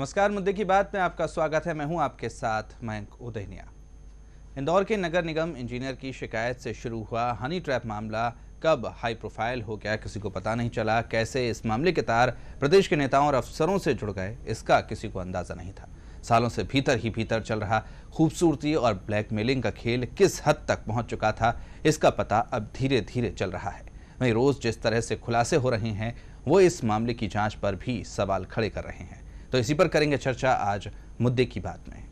नमस्कार, मुद्दे की बात में आपका स्वागत है। मैं हूं आपके साथ मयंक उदयनिया। इंदौर के नगर निगम इंजीनियर की शिकायत से शुरू हुआ हनी ट्रैप मामला कब हाई प्रोफाइल हो गया, किसी को पता नहीं चला। कैसे इस मामले के तार प्रदेश के नेताओं और अफसरों से जुड़ गए, इसका किसी को अंदाजा नहीं था। सालों से भीतर ही भीतर चल रहा खूबसूरती और ब्लैकमेलिंग का खेल किस हद तक पहुंच चुका था, इसका पता अब धीरे धीरे चल रहा है। वहीं रोज जिस तरह से खुलासे हो रहे हैं, वो इस मामले की जांच पर भी सवाल खड़े कर रहे हैं। तो इसी पर करेंगे चर्चा आज मुद्दे की बात में।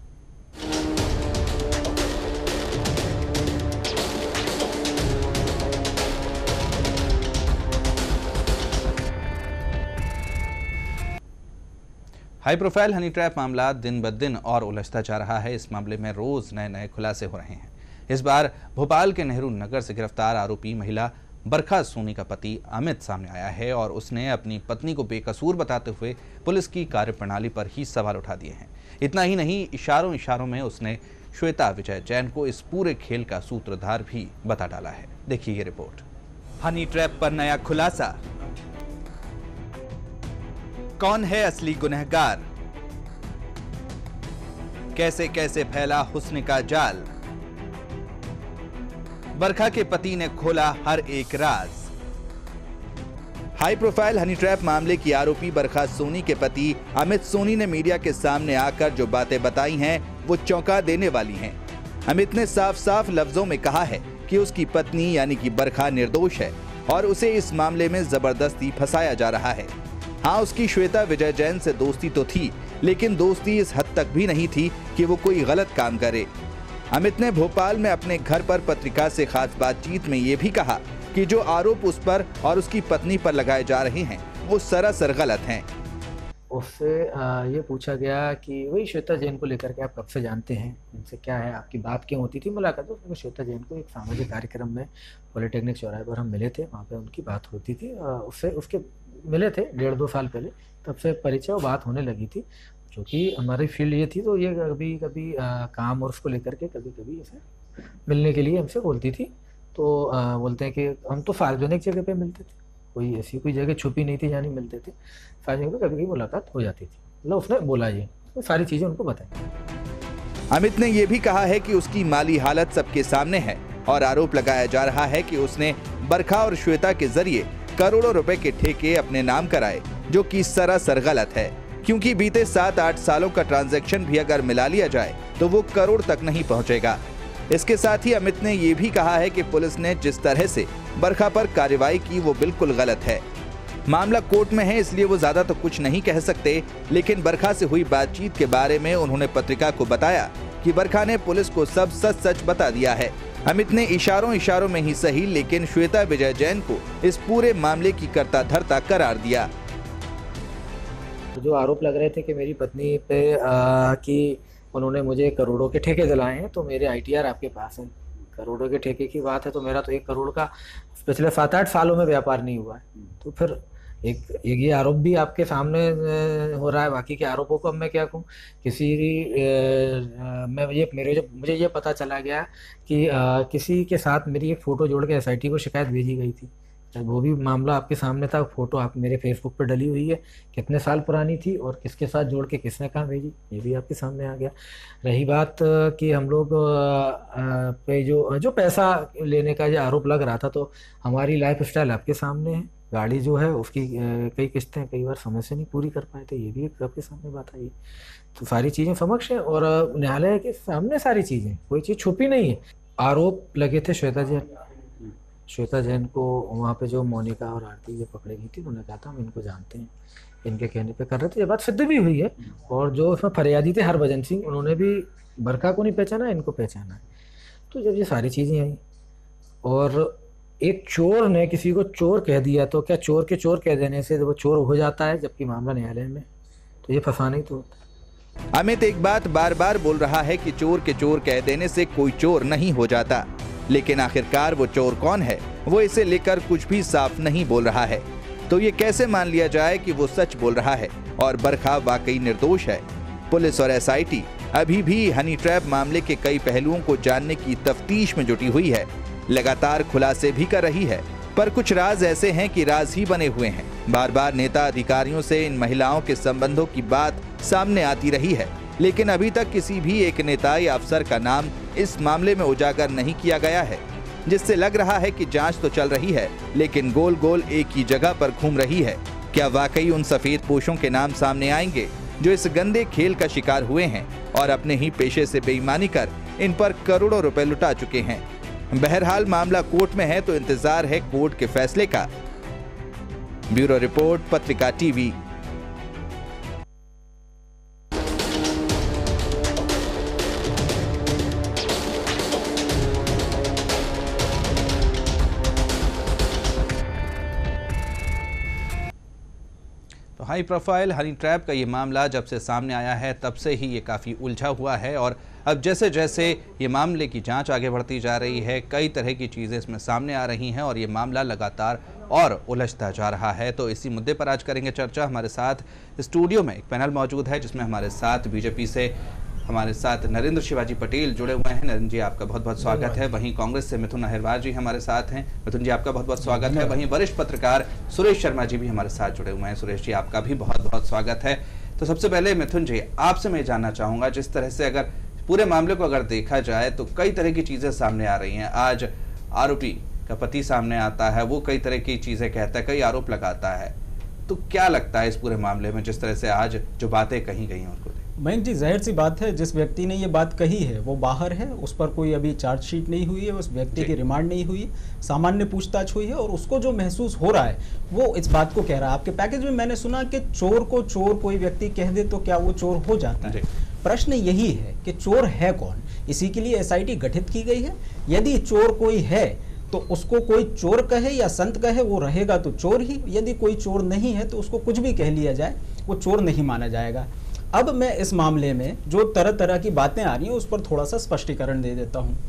हाई प्रोफाइल हनी ट्रैप मामला दिन ब दिन और उलझता जा रहा है। इस मामले में रोज नए नए खुलासे हो रहे हैं। इस बार भोपाल के नेहरू नगर से गिरफ्तार आरोपी महिला बरखा सोनी का पति अमित सामने आया है और उसने अपनी पत्नी को बेकसूर बताते हुए पुलिस की कार्यप्रणाली पर ही सवाल उठा दिए हैं। इतना ही नहीं, इशारों इशारों में उसने श्वेता विजय जैन को इस पूरे खेल का सूत्रधार भी बता डाला है। देखिए ये रिपोर्ट। हनी ट्रैप पर नया खुलासा, कौन है असली गुनहगार, कैसे कैसे फैला हुस्न का जाल, बरखा के पति ने खोला हर एक राज। हाई प्रोफाइल हनी ट्रैप मामले की आरोपी बरखा सोनी के पति अमित सोनी ने मीडिया के सामने आकर जो बातें बताई हैं, वो चौंका देने वाली हैं। अमित ने साफ साफ लफ्जों में कहा है कि उसकी पत्नी यानी कि बरखा निर्दोष है और उसे इस मामले में जबरदस्ती फंसाया जा रहा है। हाँ, उसकी श्वेता विजय जैन से दोस्ती तो थी, लेकिन दोस्ती इस हद तक भी नहीं थी कि वो कोई गलत काम करे। अमित ने भोपाल में अपने घर पर पत्रकार से खास बातचीत में ये भी कहा कि जो आरोप उस पर और उसकी पत्नी पर लगाए जा रहे हैं, वो सरासर गलत हैं। उससे ये पूछा गया कि वही श्वेता जैन को लेकर के आप कब से जानते हैं, इनसे क्या है, आपकी बात क्यों होती थी मुलाकात। तो श्वेता जैन को एक सामाजिक कार्यक्रम में पॉलिटेक्निक चौराहे पर हम मिले थे, वहाँ पे उनकी बात होती थी। उससे उसके मिले थे 1.5-2 साल पहले, तब से परिचय और बात होने लगी थी। क्योंकि हमारी फील्ड ये थी, तो ये कभी कभी काम और उसको लेकर के कभी कभी ऐसे मिलने के लिए हमसे बोलती थी। तो बोलते हैं कि हम तो सार्वजनिक जगह पे मिलते थे, कोई ऐसी कोई जगह छुपी नहीं थी, यानी मिलते थे सार्वजनिक पे, कभी कभी मुलाकात हो जाती थी। मतलब उसने बोला ये, तो सारी चीज़ें उनको बताई। अमित ने यह भी कहा है कि उसकी माली हालत सबके सामने है और आरोप लगाया जा रहा है कि उसने बरखा और श्वेता के जरिए करोड़ों रुपए के ठेके अपने नाम कराए, जो कि सरासर गलत है। क्योंकि बीते 7-8 सालों का ट्रांजैक्शन भी अगर मिला लिया जाए तो वो करोड़ तक नहीं पहुंचेगा। इसके साथ ही अमित ने ये भी कहा है कि पुलिस ने जिस तरह से बरखा पर कार्रवाई की, वो बिल्कुल गलत है। मामला कोर्ट में है, इसलिए वो ज्यादा तो कुछ नहीं कह सकते, लेकिन बरखा से हुई बातचीत के बारे में उन्होंने पत्रिका को बताया कि बरखा ने पुलिस को सब सच सच बता दिया है। अमित ने इशारों इशारों में ही सही, लेकिन श्वेता विजय जैन को इस पूरे मामले की कर्ता धर्ता करार दिया। जो आरोप लग रहे थे कि मेरी पत्नी पे कि उन्होंने मुझे करोड़ों के ठेके दिलाए हैं, तो मेरे ITR आपके पास है। करोड़ों के ठेके की बात है, तो मेरा तो 1 करोड़ का पिछले 7-8 सालों में व्यापार नहीं हुआ है। तो फिर एक ये आरोप भी आपके सामने हो रहा है। बाकी के आरोपों को अब मैं क्या कहूँ, मुझे ये पता चला गया कि किसी के साथ मेरी एक फ़ोटो जोड़ के SIT को शिकायत भेजी गई थी। वो भी मामला आपके सामने था। फोटो आप मेरे फेसबुक पर डली हुई है, कितने साल पुरानी थी और किसके साथ जोड़ के किसने कहाँ भेजी, ये भी आपके सामने आ गया। रही बात कि हम लोग पे जो पैसा लेने का जो आरोप लग रहा था, तो हमारी लाइफ स्टाइल आपके सामने है। गाड़ी जो है उसकी कई किस्तें कई बार समय से नहीं पूरी कर पाए थे, ये भी आपके सामने बात आई। तो सारी चीज़ें समक्ष है और न्यायालय के सामने सारी चीज़ें, कोई चीज़ छुपी नहीं है। आरोप लगे थे श्वेता जैन को वहाँ पे जो मोनिका और आरती ये पकड़ी गई थी, उन्होंने कहा था हम इनको जानते हैं, इनके कहने पे कर रहे थे। ये बात सिद्ध भी हुई है। और जो उसमें फरियादी थे हरभजन सिंह, उन्होंने भी बरखा को नहीं पहचाना, इनको पहचाना है। तो जब ये सारी चीज़ें आई और एक चोर ने किसी को चोर कह दिया, तो क्या चोर के चोर कह देने से वो चोर हो जाता है, जबकि मामला न्यायालय में, तो ये फंसाना ही तो होता है। अमित एक बात बार बार बोल रहा है कि चोर के चोर कह देने से कोई चोर नहीं हो जाता, लेकिन आखिरकार वो चोर कौन है, वो इसे लेकर कुछ भी साफ नहीं बोल रहा है। तो ये कैसे मान लिया जाए कि वो सच बोल रहा है और बरखा वाकई निर्दोष है? पुलिस और SIT अभी भी हनी ट्रैप मामले के कई पहलुओं को जानने की तफ्तीश में जुटी हुई है, लगातार खुलासे भी कर रही है, पर कुछ राज ऐसे हैं कि राज ही बने हुए हैं। बार बार नेता अधिकारियों से इन महिलाओं के संबंधों की बात सामने आती रही है, लेकिन अभी तक किसी भी एक नेता या अफसर का नाम इस मामले में उजागर नहीं किया गया है, जिससे लग रहा है कि जांच तो चल रही है लेकिन गोल गोल एक ही जगह पर घूम रही है। क्या वाकई उन सफेद पोशों के नाम सामने आएंगे जो इस गंदे खेल का शिकार हुए हैं और अपने ही पेशे से बेईमानी कर इन पर करोड़ों रुपए लुटा चुके हैं? बहरहाल मामला कोर्ट में है तो इंतजार है कोर्ट के फैसले का। Bureau report, Patrika TV. तो हाई प्रोफाइल हनी ट्रैप का ये मामला जब से सामने आया है तब से ही ये काफ़ी उलझा हुआ है और अब जैसे जैसे ये मामले की जांच आगे बढ़ती जा रही है, कई तरह की चीज़ें इसमें सामने आ रही हैं और ये मामला लगातार और उलझता जा रहा है। तो इसी मुद्दे पर आज करेंगे चर्चा। हमारे साथ स्टूडियो में एक पैनल मौजूद है जिसमें हमारे साथ बीजेपी से हमारे साथ नरेंद्र शिवाजी पटेल जुड़े हुए हैं। नरेंद्र जी, आपका बहुत बहुत स्वागत है। वहीं कांग्रेस से मिथुन अहिरवार जी हमारे साथ हैं। मिथुन जी, आपका बहुत बहुत स्वागत है। वहीं वरिष्ठ पत्रकार सुरेश शर्मा जी भी हमारे साथ जुड़े हुए हैं। सुरेश जी, आपका भी बहुत बहुत स्वागत है। तो सबसे पहले मिथुन जी, आपसे मैं जानना चाहूंगा, जिस तरह से अगर पूरे मामले को अगर देखा जाए तो कई तरह की चीजें सामने आ रही हैं। आज आरोपी का पति सामने आता है, वो कई तरह की चीजें कहता है, कई आरोप लगाता है। तो क्या लगता है इस पूरे मामले में जिस तरह से आज जो बातें कही गई हैं उनको? मयंक जी, जाहिर सी बात है, जिस व्यक्ति ने ये बात कही है वो बाहर है, उस पर कोई अभी चार्जशीट नहीं हुई है, उस व्यक्ति की रिमांड नहीं हुई है, सामान्य पूछताछ हुई है और उसको जो महसूस हो रहा है वो इस बात को कह रहा है। आपके पैकेज में मैंने सुना कि चोर को चोर कोई व्यक्ति कह दे तो क्या वो चोर हो जाता है? प्रश्न यही है कि चोर है कौन? इसी के लिए एसआईटी गठित की गई है। यदि चोर कोई है तो उसको कोई चोर कहे या संत कहे, वो रहेगा तो चोर ही। यदि कोई चोर नहीं है तो उसको कुछ भी कह लिया जाए, वो चोर नहीं माना जाएगा। अब मैं इस मामले में जो तरह तरह की बातें आ रही हैं उस पर थोड़ा सा स्पष्टीकरण दे देता हूं।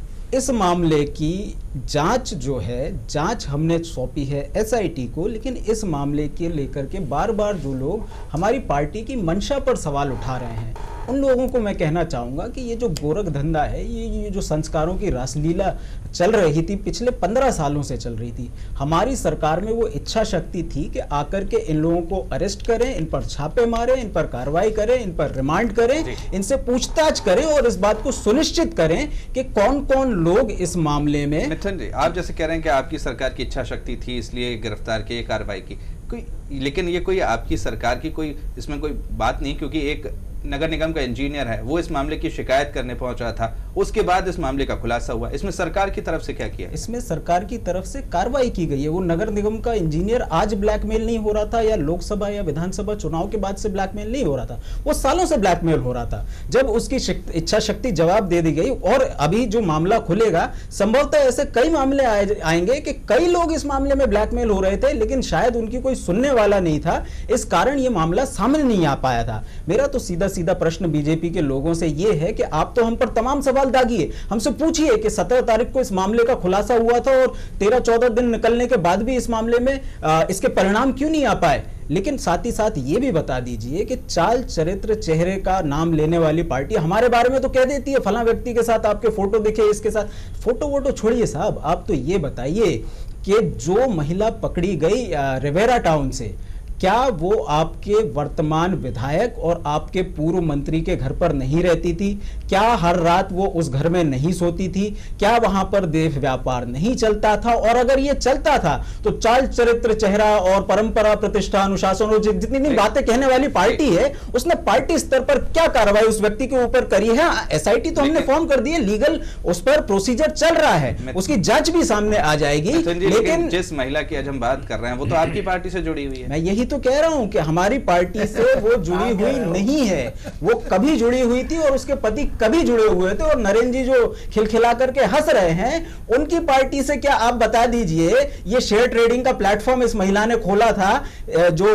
इस मामले की जांच जो है, जांच हमने सौंपी है एसआईटी को, लेकिन इस मामले के लेकर के बार बार जो लोग हमारी पार्टी की मंशा पर सवाल उठा रहे हैं, उन लोगों को मैं कहना चाहूँगा कि ये जो गोरख धंधा है, ये जो संस्कारों की रासलीला चल रही थी, पिछले 15 सालों से चल रही थी। हमारी सरकार में वो इच्छा शक्ति थी कि आकर के इन लोगों को अरेस्ट करें, इन पर छापे मारें, इन पर कार्रवाई करें, इन पर रिमांड करें, इनसे पूछताछ करें और इस बात को सुनिश्चित करें कि कौन कौन लोग इस मामले में। मिथुन जी, आप जैसे कह रहे हैं कि आपकी सरकार की इच्छा शक्ति थी इसलिए गिरफ्तार की, कार्रवाई की, लेकिन ये कोई आपकी सरकार की कोई इसमें कोई बात नहीं, क्योंकि एक नगर निगम का इंजीनियर है, वो इस मामले की शिकायत करने पहुंचा था, उसके बाद इस मामले का खुलासा हुआ। इसमें सरकार की तरफ से क्या किया? इसमें सरकार की तरफ से कार्रवाई की गई है। वो नगर निगम का इंजीनियर आज ब्लैकमेल नहीं हो रहा था या लोकसभा या विधानसभा चुनाव के बाद से ब्लैकमेल नहीं हो रहा था, वो सालों से ब्लैकमेल हो रहा था। जब उसकी इच्छा शक्ति जवाब दे दी गई और अभी जो मामला खुलेगा, संभवतः ऐसे कई मामले आएंगे कि कई लोग इस मामले में ब्लैकमेल हो रहे थे लेकिन शायद उनकी कोई सुनने वाला नहीं था, इस कारण ये मामला सामने नहीं आ पाया था। मेरा तो सीधा प्रश्न बीजेपी के लोगों से यह है कि आप तो हम पर तमाम सवाल दागिए, हमसे पूछिए कि 17 तारीख को इस मामले का खुलासा हुआ था और 13-14 दिन निकलने के बाद भी इस मामले में इसके परिणाम क्यों नहीं आ पाए। लेकिन साथ ही साथ ये भी बता दीजिए कि चाल चरित्र चेहरे का नाम लेने वाली पार्टी हमारे बारे में तो कह देती है फला व्यक्ति के साथ आपके फोटो दिखे, इसके साथ फोटो वोटो छोड़िए साहब, आप तो ये बताइए कि जो महिला पकड़ी गई रिवेरा टाउन से, क्या वो आपके वर्तमान विधायक और आपके पूर्व मंत्री के घर पर नहीं रहती थी? क्या हर रात वो उस घर में नहीं सोती थी? क्या वहां पर देह व्यापार नहीं चलता था? और अगर ये चलता था तो चाल चरित्र चेहरा और परंपरा प्रतिष्ठा अनुशासन और जितनी भी बातें कहने वाली पार्टी है, उसने पार्टी स्तर पर क्या कार्रवाई उस व्यक्ति के ऊपर करी है? एसआईटी तो हमने फॉर्म कर दी है, लीगल उस पर प्रोसीजर चल रहा है, उसकी जांच भी सामने आ जाएगी। लेकिन जिस महिला की आज हम बात कर रहे हैं वो तो आपकी पार्टी से जुड़ी हुई है। मैं यही तो कह रहा हूं कि हमारी पार्टी से वो जुड़ी हुई नहीं है, वो कभी जुड़ी हुई थी और उसके पति कभी जुड़े हुए थे। और नरेंद्र जी जो खिलखिला करके हंस रहे हैं, उनकी पार्टी से क्या आप बता दीजिए, ये शेयर ट्रेडिंग का प्लेटफॉर्म इस महिला ने खोला था जो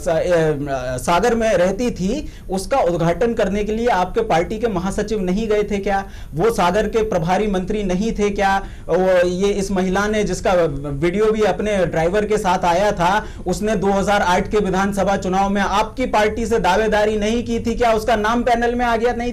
सागर में रहती थी, उसका उद्घाटन करने के लिए आपके पार्टी के महासचिव नहीं गए थे क्या? वो सागर के प्रभारी मंत्री नहीं थे क्या? ये इस महिला ने, जिसका वीडियो भी अपने ड्राइवर के साथ आया था, उसने 2008 2008 के विधानसभा चुनाव में आपकी पार्टी से दावेदारी नहीं की थी? क्या उसका नाम पैनल में आ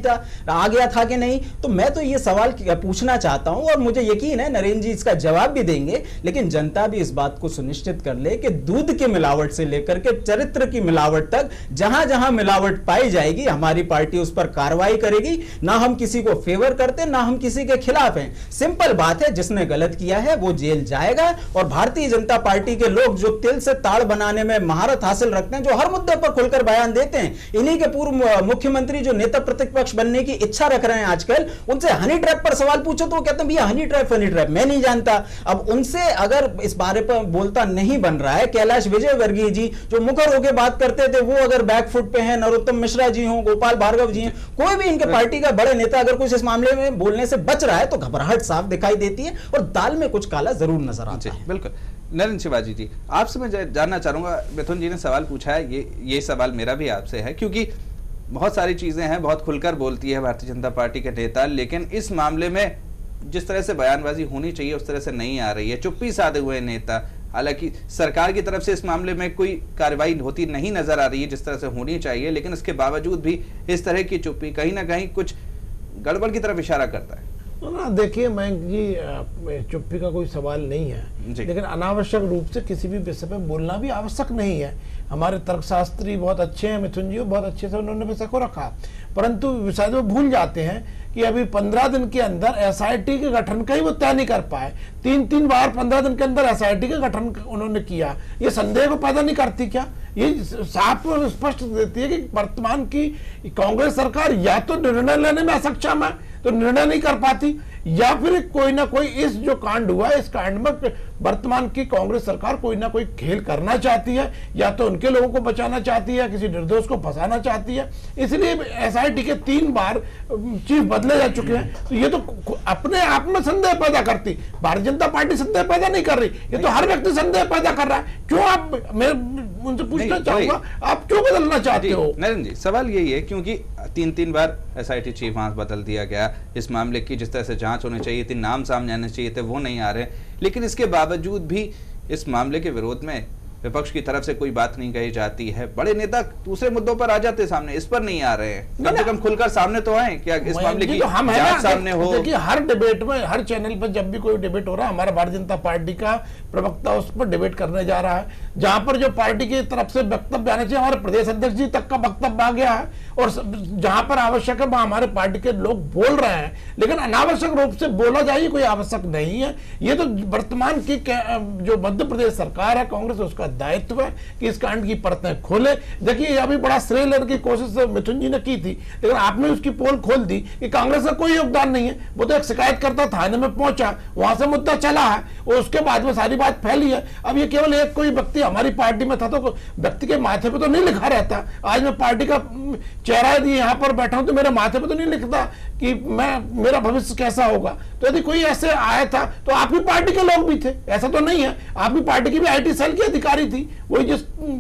गया था कि नहीं? तो मैं तो ये सवाल पूछना चाहता हूं और मुझे यकीन है नरेंद्र जी इसका जवाब भी देंगे, लेकिन जनता भी इस बात को सुनिश्चित कर ले कि दूध की मिलावट से लेकर के चरित्र की मिलावट तक जहां जहां मिलावट पाई जाएगी हमारी पार्टी उस पर कार्रवाई करेगी। ना हम किसी को फेवर करते, ना हम किसी के खिलाफ हैं। सिंपल बात है, जिसने गलत किया है वो जेल जाएगा। और भारतीय जनता पार्टी के लोग जो तिल से ताड़ बनाने में महारत हासिल रखते हैं, जो हर मुद्दे पर खुलकर बयान देते हैं, इन्हीं के पूर्व मुख्यमंत्री जो नेता प्रतिपक्ष बनने की इच्छा रख रहे हैं आजकल, उनसे हनी ट्रैप पर सवाल पूछो तो वो कहते हैं भैया हनी ट्रैप मैं नहीं जानता। अब उनसे अगर इस बारे पर बोलता नहीं बन रहा है, कैलाश विजयवर्गीय जी जो मुखर होकर बात करते थे वो अगर बैकफुट पे हैं, नरोत्तम मिश्रा जी हों, गोपाल भार्गव जी हैं, कोई भी इनके पार्टी का बड़े नेता अगर कुछ इस मामले में बोलने से बच रहा है तो घबराहट साफ दिखाई देती है और दाल में कुछ काला जरूर नजर आता है। बिल्कुल। नरेंद्र शिवाजी जी, आपसे मैं जानना चाहूंगा, मिथुन जी ने सवाल पूछा है, ये सवाल मेरा भी आपसे है, क्योंकि बहुत सारी चीजें हैं, बहुत खुलकर बोलती है भारतीय जनता पार्टी के नेता, लेकिन इस मामले में जिस तरह से बयानबाजी होनी चाहिए उस तरह से नहीं आ रही है। चुप्पी साधे हुए नेता, हालांकि सरकार की तरफ से इस मामले में कोई कार्रवाई होती नहीं नजर आ रही है जिस तरह से होनी चाहिए, लेकिन इसके बावजूद भी इस तरह की चुप्पी कहीं ना कहीं कुछ गड़बड़ की तरफ इशारा करता है। ना देखिए मयंक जी, चुप्पी का कोई सवाल नहीं है, लेकिन अनावश्यक रूप से किसी भी विषय पे बोलना भी आवश्यक नहीं है। हमारे तर्कशास्त्री बहुत अच्छे हैं, मिथुन जी बहुत अच्छे से उन्होंने विषय को रखा, परंतु शायद वो भूल जाते हैं कि अभी 15 दिन के अंदर एसआईटी के गठन का ही वो तय नहीं कर पाए। 3 बार 15 दिन के अंदर एसआईटी का गठन उन्होंने किया। ये संदेह को पैदा नहीं करती क्या? ये साफ और स्पष्ट देती है कि वर्तमान की कांग्रेस सरकार या तो निर्णय लेने में असक्षम है, तो निर्णय नहीं कर पाती, या फिर कोई ना कोई इस जो कांड हुआ है इस कांड में वर्तमान की कांग्रेस सरकार कोई ना कोई खेल करना चाहती है, या तो उनके लोगों को बचाना चाहती है, किसी निर्दोष को फंसाना चाहती है। इसलिए एसआईटी के 3 बार चीफ बदले जा चुके हैं, तो ये तो अपने आप में संदेह पैदा करती। भारतीय जनता पार्टी संदेह पैदा नहीं कर रही, ये तो हर व्यक्ति संदेह पैदा कर रहा है। क्यों आप, मैं उनसे पूछना चाहूंगा, आप क्यों बदलना चाहते हो? नरेंद्र जी, सवाल यही है क्योंकि 3 बार एसआईटी चीफ वहां बदल दिया गया, इस मामले की जिस तरह से जांच होनी चाहिए थी, नाम सामने आने चाहिए थे, वो नहीं आ रहे, लेकिन इसके बावजूद भी इस मामले के विरोध में विपक्ष की तरफ से कोई बात नहीं कही जाती है। बड़े नेता दूसरे मुद्दों पर आ जाते सामने, इस पर नहीं आ रहे हैं। कम से कम खुलकर सामने तो आए, क्या इस मामले की जांच सामने हो। देखिए हर डिबेट में, हर चैनल पर जब भी कोई डिबेट हो रहा है, हमारा भारतीय जनता पार्टी का प्रवक्ता उस पर डिबेट करने जा रहा है, जहां पर जो पार्टी की तरफ से वक्तव्य आना चाहिए, हमारे प्रदेश अध्यक्ष जी तक का वक्तव्य आ गया है, और जहां पर आवश्यक है वहां हमारे पार्टी के लोग बोल रहे हैं, लेकिन अनावश्यक रूप से बोला जाए कोई आवश्यक नहीं है। ये तो वर्तमान की जो मध्य प्रदेश सरकार है, कांग्रेस, उसका दायित्व है कि इस कांड की परतें खोले। देखिए अभी बड़ा श्रेय लेने की कोशिश मिथुन जी ने की थी, लेकिन आपने उसकी पोल खोल दी कि कांग्रेस का कोई योगदान नहीं है। वो तो एक शिकायतकर्ता थाने में पहुंचा, वहां से मुद्दा चला है और उसके बाद में सारी बात फैली है। अब ये केवल एक कोई व्यक्ति हमारी पार्टी में था तो व्यक्ति के माथे पे तो नहीं लिखा रहता। आज मैं पार्टी का चेहरा यदि यहाँ पर बैठा हूं तो मेरे माथे पे तो नहीं लिखता कि मेरा भविष्य कैसा होगा। तो यदि कोई ऐसे आया था तो आपकी पार्टी के लोग भी थे, ऐसा तो नहीं है। आपकी पार्टी की भी आईटी सेल की अधिकारी थी, वही जिस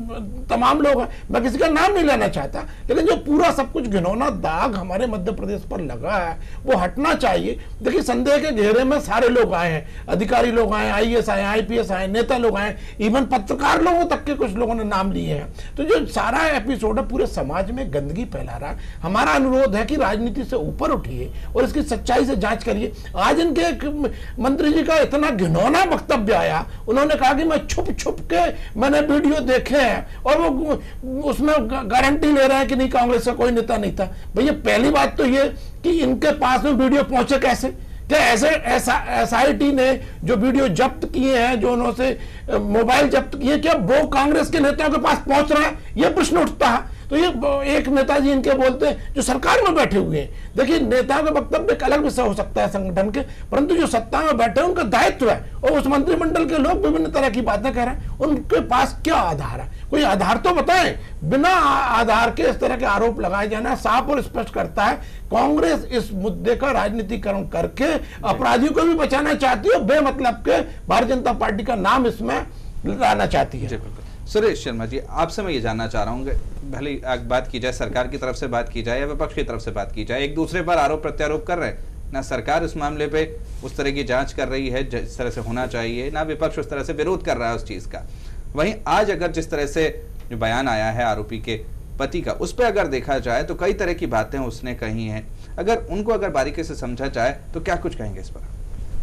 तमाम लोग हैं, मैं किसी का नाम नहीं लेना चाहता, लेकिन जो पूरा सब कुछ घिनौना दाग हमारे मध्य प्रदेश पर लगा है वो हटना चाहिए। देखिए संदेह के घेरे में सारे लोग आए हैं, अधिकारी लोग आए, आईएएस आए, आईपीएस आए, नेता लोग आए, इवन पत्रकार लोगों तक के कुछ लोगों ने नाम लिए हैं। तो जो सारा एपिसोड है पूरे समाज में गंदगी फैला रहा है। हमारा अनुरोध है कि राजनीति से ऊपर उठिए और इसकी सच्चाई से जांच करिए। आज इनके मंत्री जी का इतना घिनौना वक्तव्य आया, उन्होंने कहा कि मैं छुप छुप के मैंने वीडियो देखे हैं और वो उसमें गारंटी ले रहे हैं कि नहीं कांग्रेस का कोई नेता नहीं था। भैया पहली बात तो ये कि इनके पास में वीडियो पहुंचे कैसे? क्या ऐसे एसआईटी ने जो वीडियो जब्त किए हैं, जो उन्होंने मोबाइल जब्त किए, क्या वो कांग्रेस के नेताओं के पास पहुंच रहा है? यह प्रश्न उठता है। तो ये एक नेताजी इनके बोलते हैं जो सरकार में बैठे हुए हैं। देखिए नेताओं का वक्तव्य एक अलग विषय हो सकता है संगठन के, परंतु जो सत्ता में बैठे हैं उनका दायित्व है, और उस मंत्रिमंडल के लोग विभिन्न तरह की बातें कह रहे हैं, उनके पास क्या आधार है? कोई आधार तो बताएं। बिना आधार के इस तरह के आरोप लगाए जाना साफ और स्पष्ट करता है कांग्रेस इस मुद्दे का राजनीतिकरण करके अपराधियों को भी बचाना चाहती है, बेमतलब के भारतीय जनता पार्टी का नाम इसमें लाना चाहती है। सुरेश शर्मा जी, आपसे मैं ये जानना चाह रहा हूँ, भले बात की जाए सरकार की तरफ से बात की जाए या विपक्ष की तरफ से बात की जाए, एक दूसरे पर आरोप प्रत्यारोप कर रहे हैं ना। सरकार इस मामले पे उस तरह की जांच कर रही है जिस तरह से होना चाहिए, ना विपक्ष उस तरह से विरोध कर रहा है उस चीज का। वहीं आज अगर जिस तरह से जो बयान आया है आरोपी के पति का, उस पर अगर देखा जाए तो कई तरह की बातें उसने कही हैं। अगर उनको अगर बारीकी से समझा जाए तो क्या कुछ कहेंगे इस पर?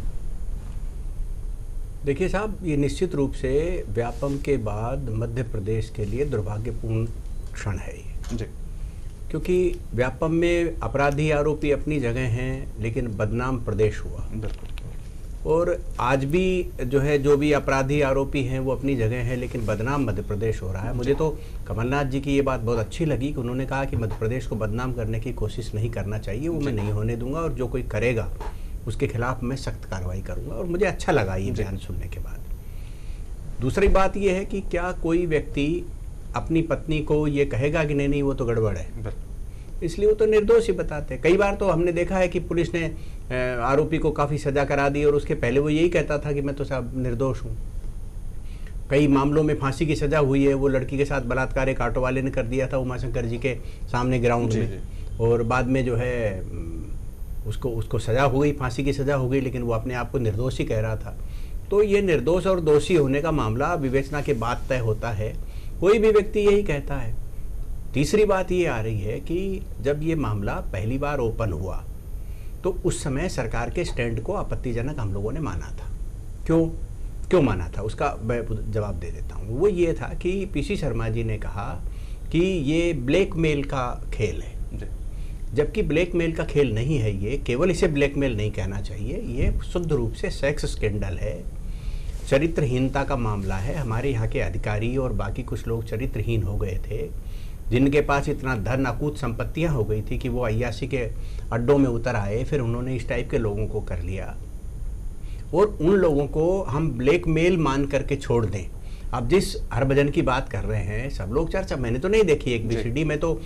देखिए साहब, ये निश्चित रूप से व्यापम के बाद मध्य प्रदेश के लिए दुर्भाग्यपूर्ण क्षण है ये जी। क्योंकि व्यापम में अपराधी आरोपी अपनी जगह हैं, लेकिन बदनाम प्रदेश हुआ। बिल्कुल। और आज भी जो है, जो भी अपराधी आरोपी हैं वो अपनी जगह हैं, लेकिन बदनाम मध्य प्रदेश हो रहा है। मुझे तो कमलनाथ जी की ये बात बहुत अच्छी लगी कि उन्होंने कहा कि मध्य प्रदेश को बदनाम करने की कोशिश नहीं करना चाहिए, वो मैं नहीं होने दूंगा, और जो कोई करेगा उसके खिलाफ मैं सख्त कार्रवाई करूंगा। और मुझे अच्छा लगा ये बयान सुनने के बाद। दूसरी बात ये है कि क्या कोई व्यक्ति अपनी पत्नी को ये कहेगा कि नहीं नहीं वो तो गड़बड़ है, इसलिए वो तो निर्दोष ही बताते हैं। कई बार तो हमने देखा है कि पुलिस ने आरोपी को काफ़ी सजा करा दी और उसके पहले वो यही कहता था कि मैं तो साहब निर्दोष हूँ। कई मामलों में फांसी की सजा हुई है। वो लड़की के साथ बलात्कार एक ऑटो वाले ने कर दिया था उमाशंकर जी के सामने ग्राउंड में, और बाद में जो है उसको सजा हो गई, फांसी की सजा हो गई, लेकिन वो अपने आप को निर्दोष ही कह रहा था। तो ये निर्दोष और दोषी होने का मामला विवेचना के बाद तय होता है, कोई भी व्यक्ति यही कहता है। तीसरी बात ये आ रही है कि जब ये मामला पहली बार ओपन हुआ तो उस समय सरकार के स्टैंड को आपत्तिजनक हम लोगों ने माना था। क्यों माना था उसका मैं जवाब दे देता हूँ। वो ये था कि पीसी शर्मा जी ने कहा कि ये ब्लैकमेल का खेल है, जबकि ब्लैकमेल का खेल नहीं है। ये केवल इसे ब्लैकमेल नहीं कहना चाहिए, ये शुद्ध रूप से सेक्स स्कैंडल है, चरित्रहीनता का मामला है। हमारे यहाँ के अधिकारी और बाकी कुछ लोग चरित्रहीन हो गए थे, जिनके पास इतना धन अकूत संपत्तियां हो गई थी कि वो अय्याशी के अड्डों में उतर आए, फिर उन्होंने इस टाइप के लोगों को कर लिया। और उन लोगों को हम ब्लैकमेल मान करके छोड़ दें। अब जिस हरभजन की बात कर रहे हैं सब लोग, चर्चा मैंने तो नहीं देखी एक बीसीडी में, तो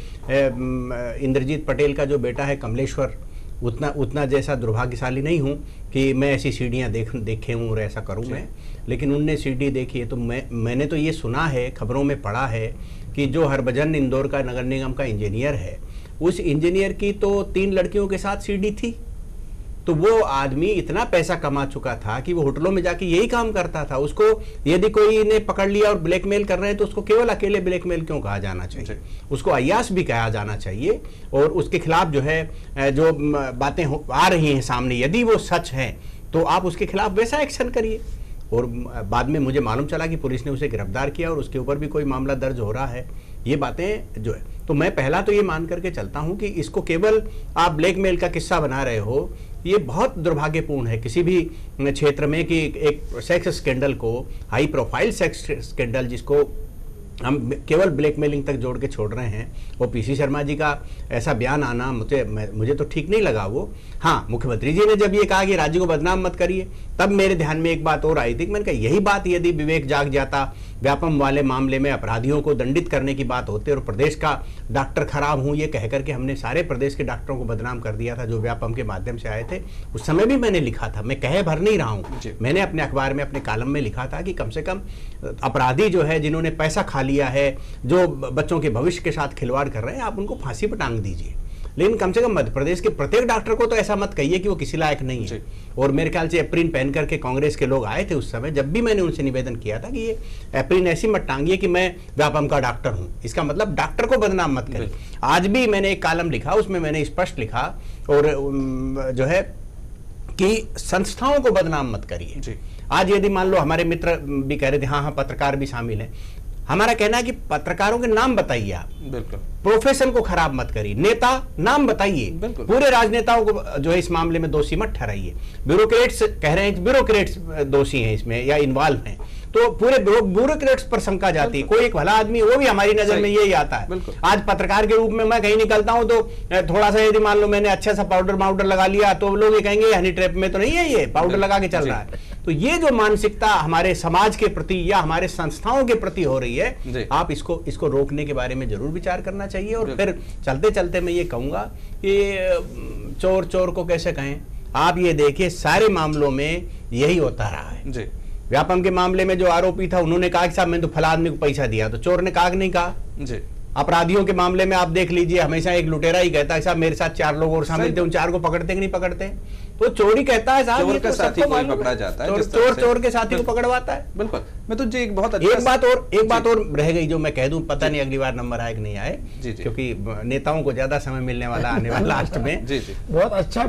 इंद्रजीत पटेल का जो बेटा है कमलेश्वर, उतना जैसा दुर्भाग्यशाली नहीं हूँ कि मैं ऐसी सीढ़ियाँ देखे हूँ और ऐसा करूँ मैं, लेकिन उनने सीढ़ी देखी है। तो मैंने तो ये सुना है, खबरों में पढ़ा है कि जो हरभजन इंदौर का नगर निगम का इंजीनियर है, उस इंजीनियर की तो 3 लड़कियों के साथ सीढ़ी थी। तो वो आदमी इतना पैसा कमा चुका था कि वो होटलों में जाके यही काम करता था। उसको यदि कोई ने पकड़ लिया और ब्लैकमेल कर रहे हैं तो उसको केवल अकेले ब्लैकमेल क्यों कहा जाना चाहिए, उसको अय्याश भी कहा जाना चाहिए। और उसके खिलाफ जो है जो बातें आ रही हैं सामने, यदि वो सच है तो आप उसके खिलाफ वैसा एक्शन करिए। और बाद में मुझे मालूम चला कि पुलिस ने उसे गिरफ्तार किया और उसके ऊपर भी कोई मामला दर्ज हो रहा है। ये बातें जो है, तो मैं पहला तो ये मान करके चलता हूँ कि इसको केवल आप ब्लैकमेल का किस्सा बना रहे हो, ये बहुत दुर्भाग्यपूर्ण है किसी भी क्षेत्र में कि एक सेक्स स्कैंडल को, हाई प्रोफाइल सेक्स स्कैंडल जिसको हम केवल ब्लैकमेलिंग तक जोड़ के छोड़ रहे हैं, वो पीसी शर्मा जी का ऐसा बयान आना मुझे तो ठीक नहीं लगा वो। हाँ, मुख्यमंत्री जी ने जब ये कहा कि राज्य को बदनाम मत करिए, तब मेरे ध्यान में एक बात और आई थी कि मैंने कहा यही बात यदि विवेक जाग जाता, व्यापम वाले मामले में अपराधियों को दंडित करने की बात होती और प्रदेश का डॉक्टर खराब हूँ ये कह करके हमने सारे प्रदेश के डॉक्टरों को बदनाम कर दिया था जो व्यापम के माध्यम से आए थे। उस समय भी मैंने लिखा था, मैं कहे भर नहीं रहा हूँ, मैंने अपने अखबार में अपने कॉलम में लिखा था कि कम से कम अपराधी जो है जिन्होंने पैसा खा लिया है, जो बच्चों के भविष्य के साथ खिलवाड़ कर रहे हैं, आप उनको फांसी पर टांग दीजिए। लेकिन कम से कम मध्य प्रदेश के प्रत्येक डॉक्टर को तो ऐसा मत कहिए कि वो किसी लायक नहीं है। और मेरे ख्याल से एप्रिन पहन करके कांग्रेस के लोग आए थे उस समय, जब भी मैंने उनसे निवेदन किया था कि ये एप्रिन ऐसी मत टांगिए कि मैं व्यापम का डॉक्टर हूं, इसका मतलब डॉक्टर को बदनाम मत करें। आज भी मैंने एक कॉलम लिखा, उसमें मैंने स्पष्ट लिखा और जो है कि संस्थाओं को बदनाम मत करिए। आज यदि मान लो हमारे मित्र भी कह रहे थे, हाँ पत्रकार भी शामिल हैं, हमारा कहना है कि पत्रकारों के नाम बताइए आप, बिल्कुल प्रोफेशन को खराब मत करिए, नेता नाम बताइए, पूरे राजनेताओं को जो है इस मामले में दोषी मत ठहराइए। ब्यूरोक्रेट्स कह रहे हैं कि ब्यूरोक्रेट्स दोषी हैं इसमें या इन्वॉल्व हैं, तो पूरे ब्यूरोक्रेट्स पर शंका जाती है। कोई एक भला आदमी वो भी हमारी नजर में यही आता है। आज पत्रकार के रूप में मैं कहीं निकलता हूं तो थोड़ा सा यदि मान लो मैंने अच्छा सा पाउडर लगा लिया तो लोग ये कहेंगे हनी ट्रैप में तो नहीं है, ये पाउडर लगा के चल रहा है। तो ये जो मानसिकता हमारे समाज के प्रति या हमारे संस्थाओं के प्रति हो रही है, आप इसको रोकने के बारे में जरूर विचार करना चाहिए। और फिर चलते चलते मैं ये कहूंगा कि चोर को कैसे कहें, आप ये देखिए सारे मामलों में यही होता रहा है। व्यापम के मामले में जो आरोपी था उन्होंने कहा कि साहब मैंने तो फला आदमी को पैसा दिया, तो चोर ने कहा कि नहीं कहा। अपराधियों के मामले में आप देख लीजिए, हमेशा एक लुटेरा ही कहता है साहब मेरे साथ 4 लोग और शामिल थे, उन 4 को पकड़ते कि नहीं पकड़ते? तो चोरी कहता है साहब, चोर का साथी कोई पकड़ा जाता है, चोर के साथी को पकड़वाता है। बिल्कुल। मैं तो जी एक बहुत एक बात और रह गई जो मैं कह दूं, पता नहीं अगली बार नंबर आए कि नहीं आए, क्योंकि नेताओं को ज्यादा समय मिलने वाला आने वाला लास्ट में। जी जी बहुत अच्छा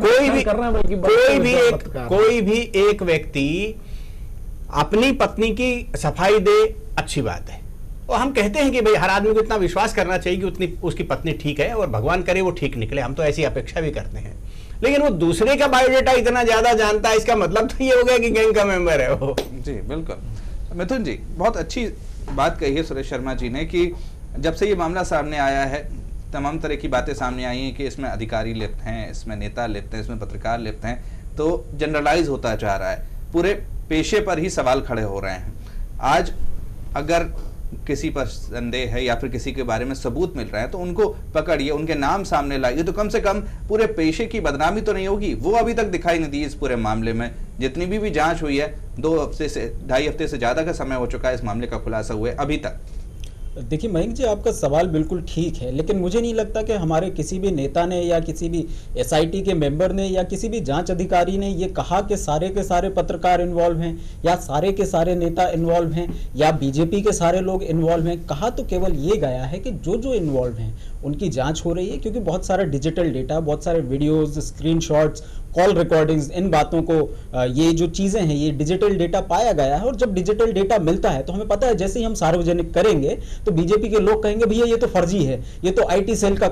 कोई भी एक व्यक्ति अपनी पत्नी की सफाई दे, अच्छी बात है, और हम कहते हैं कि भाई हर आदमी को इतना विश्वास करना चाहिए कि उतनी उसकी पत्नी ठीक है, और भगवान करे वो ठीक निकले, हम तो ऐसी अपेक्षा भी करते हैं। लेकिन वो दूसरे का बायोडेटा इतना ज्यादा जानता है, इसका मतलब तो ये हो गया कि गैंग का मेंबर है वो। जी बिल्कुल। मिथुन जी बहुत अच्छी बात कही है सुरेश शर्मा जी ने कि जब से ये मामला सामने आया है तमाम तरह की बातें सामने आई हैं कि इसमें अधिकारी लिप्त हैं, इसमें नेता लिप्त हैं, इसमें पत्रकार लिप्त हैं, तो जनरलाइज होता जा रहा है, पूरे पेशे पर ही सवाल खड़े हो रहे हैं। आज अगर किसी पर संदेह है या फिर किसी के बारे में सबूत मिल रहा है तो उनको पकड़िए, उनके नाम सामने लाइए, तो कम से कम पूरे पेशे की बदनामी तो नहीं होगी। वो अभी तक दिखाई नहीं दी इस पूरे मामले में। जितनी भी जांच हुई है, 2 हफ्ते से 2.5 हफ्ते से ज्यादा का समय हो चुका है इस मामले का खुलासा हुए अभी तक। देखिए मयंक जी, आपका सवाल बिल्कुल ठीक है, लेकिन मुझे नहीं लगता कि हमारे किसी भी नेता ने या किसी भी एसआईटी के मेंबर ने या किसी भी जांच अधिकारी ने ये कहा कि सारे के सारे पत्रकार इन्वॉल्व हैं या सारे के सारे नेता इन्वॉल्व हैं या बीजेपी के सारे लोग इन्वॉल्व हैं। कहा तो केवल ये गया है कि जो जो इन्वॉल्व हैं उनकी जांच हो रही है, क्योंकि बहुत सारा डिजिटल डेटा, बहुत सारे वीडियोज, स्क्रीनशॉट्स, कॉल रिकॉर्डिंग्स, इन बातों को ये जो चीज़ें हैं ये डिजिटल डेटा पाया गया है। और जब डिजिटल डेटा मिलता है तो हमें पता है जैसे ही हम सार्वजनिक करेंगे तो बीजेपी के लोग कहेंगे भैया ये तो फर्जी है, ये तो आईटी सेल का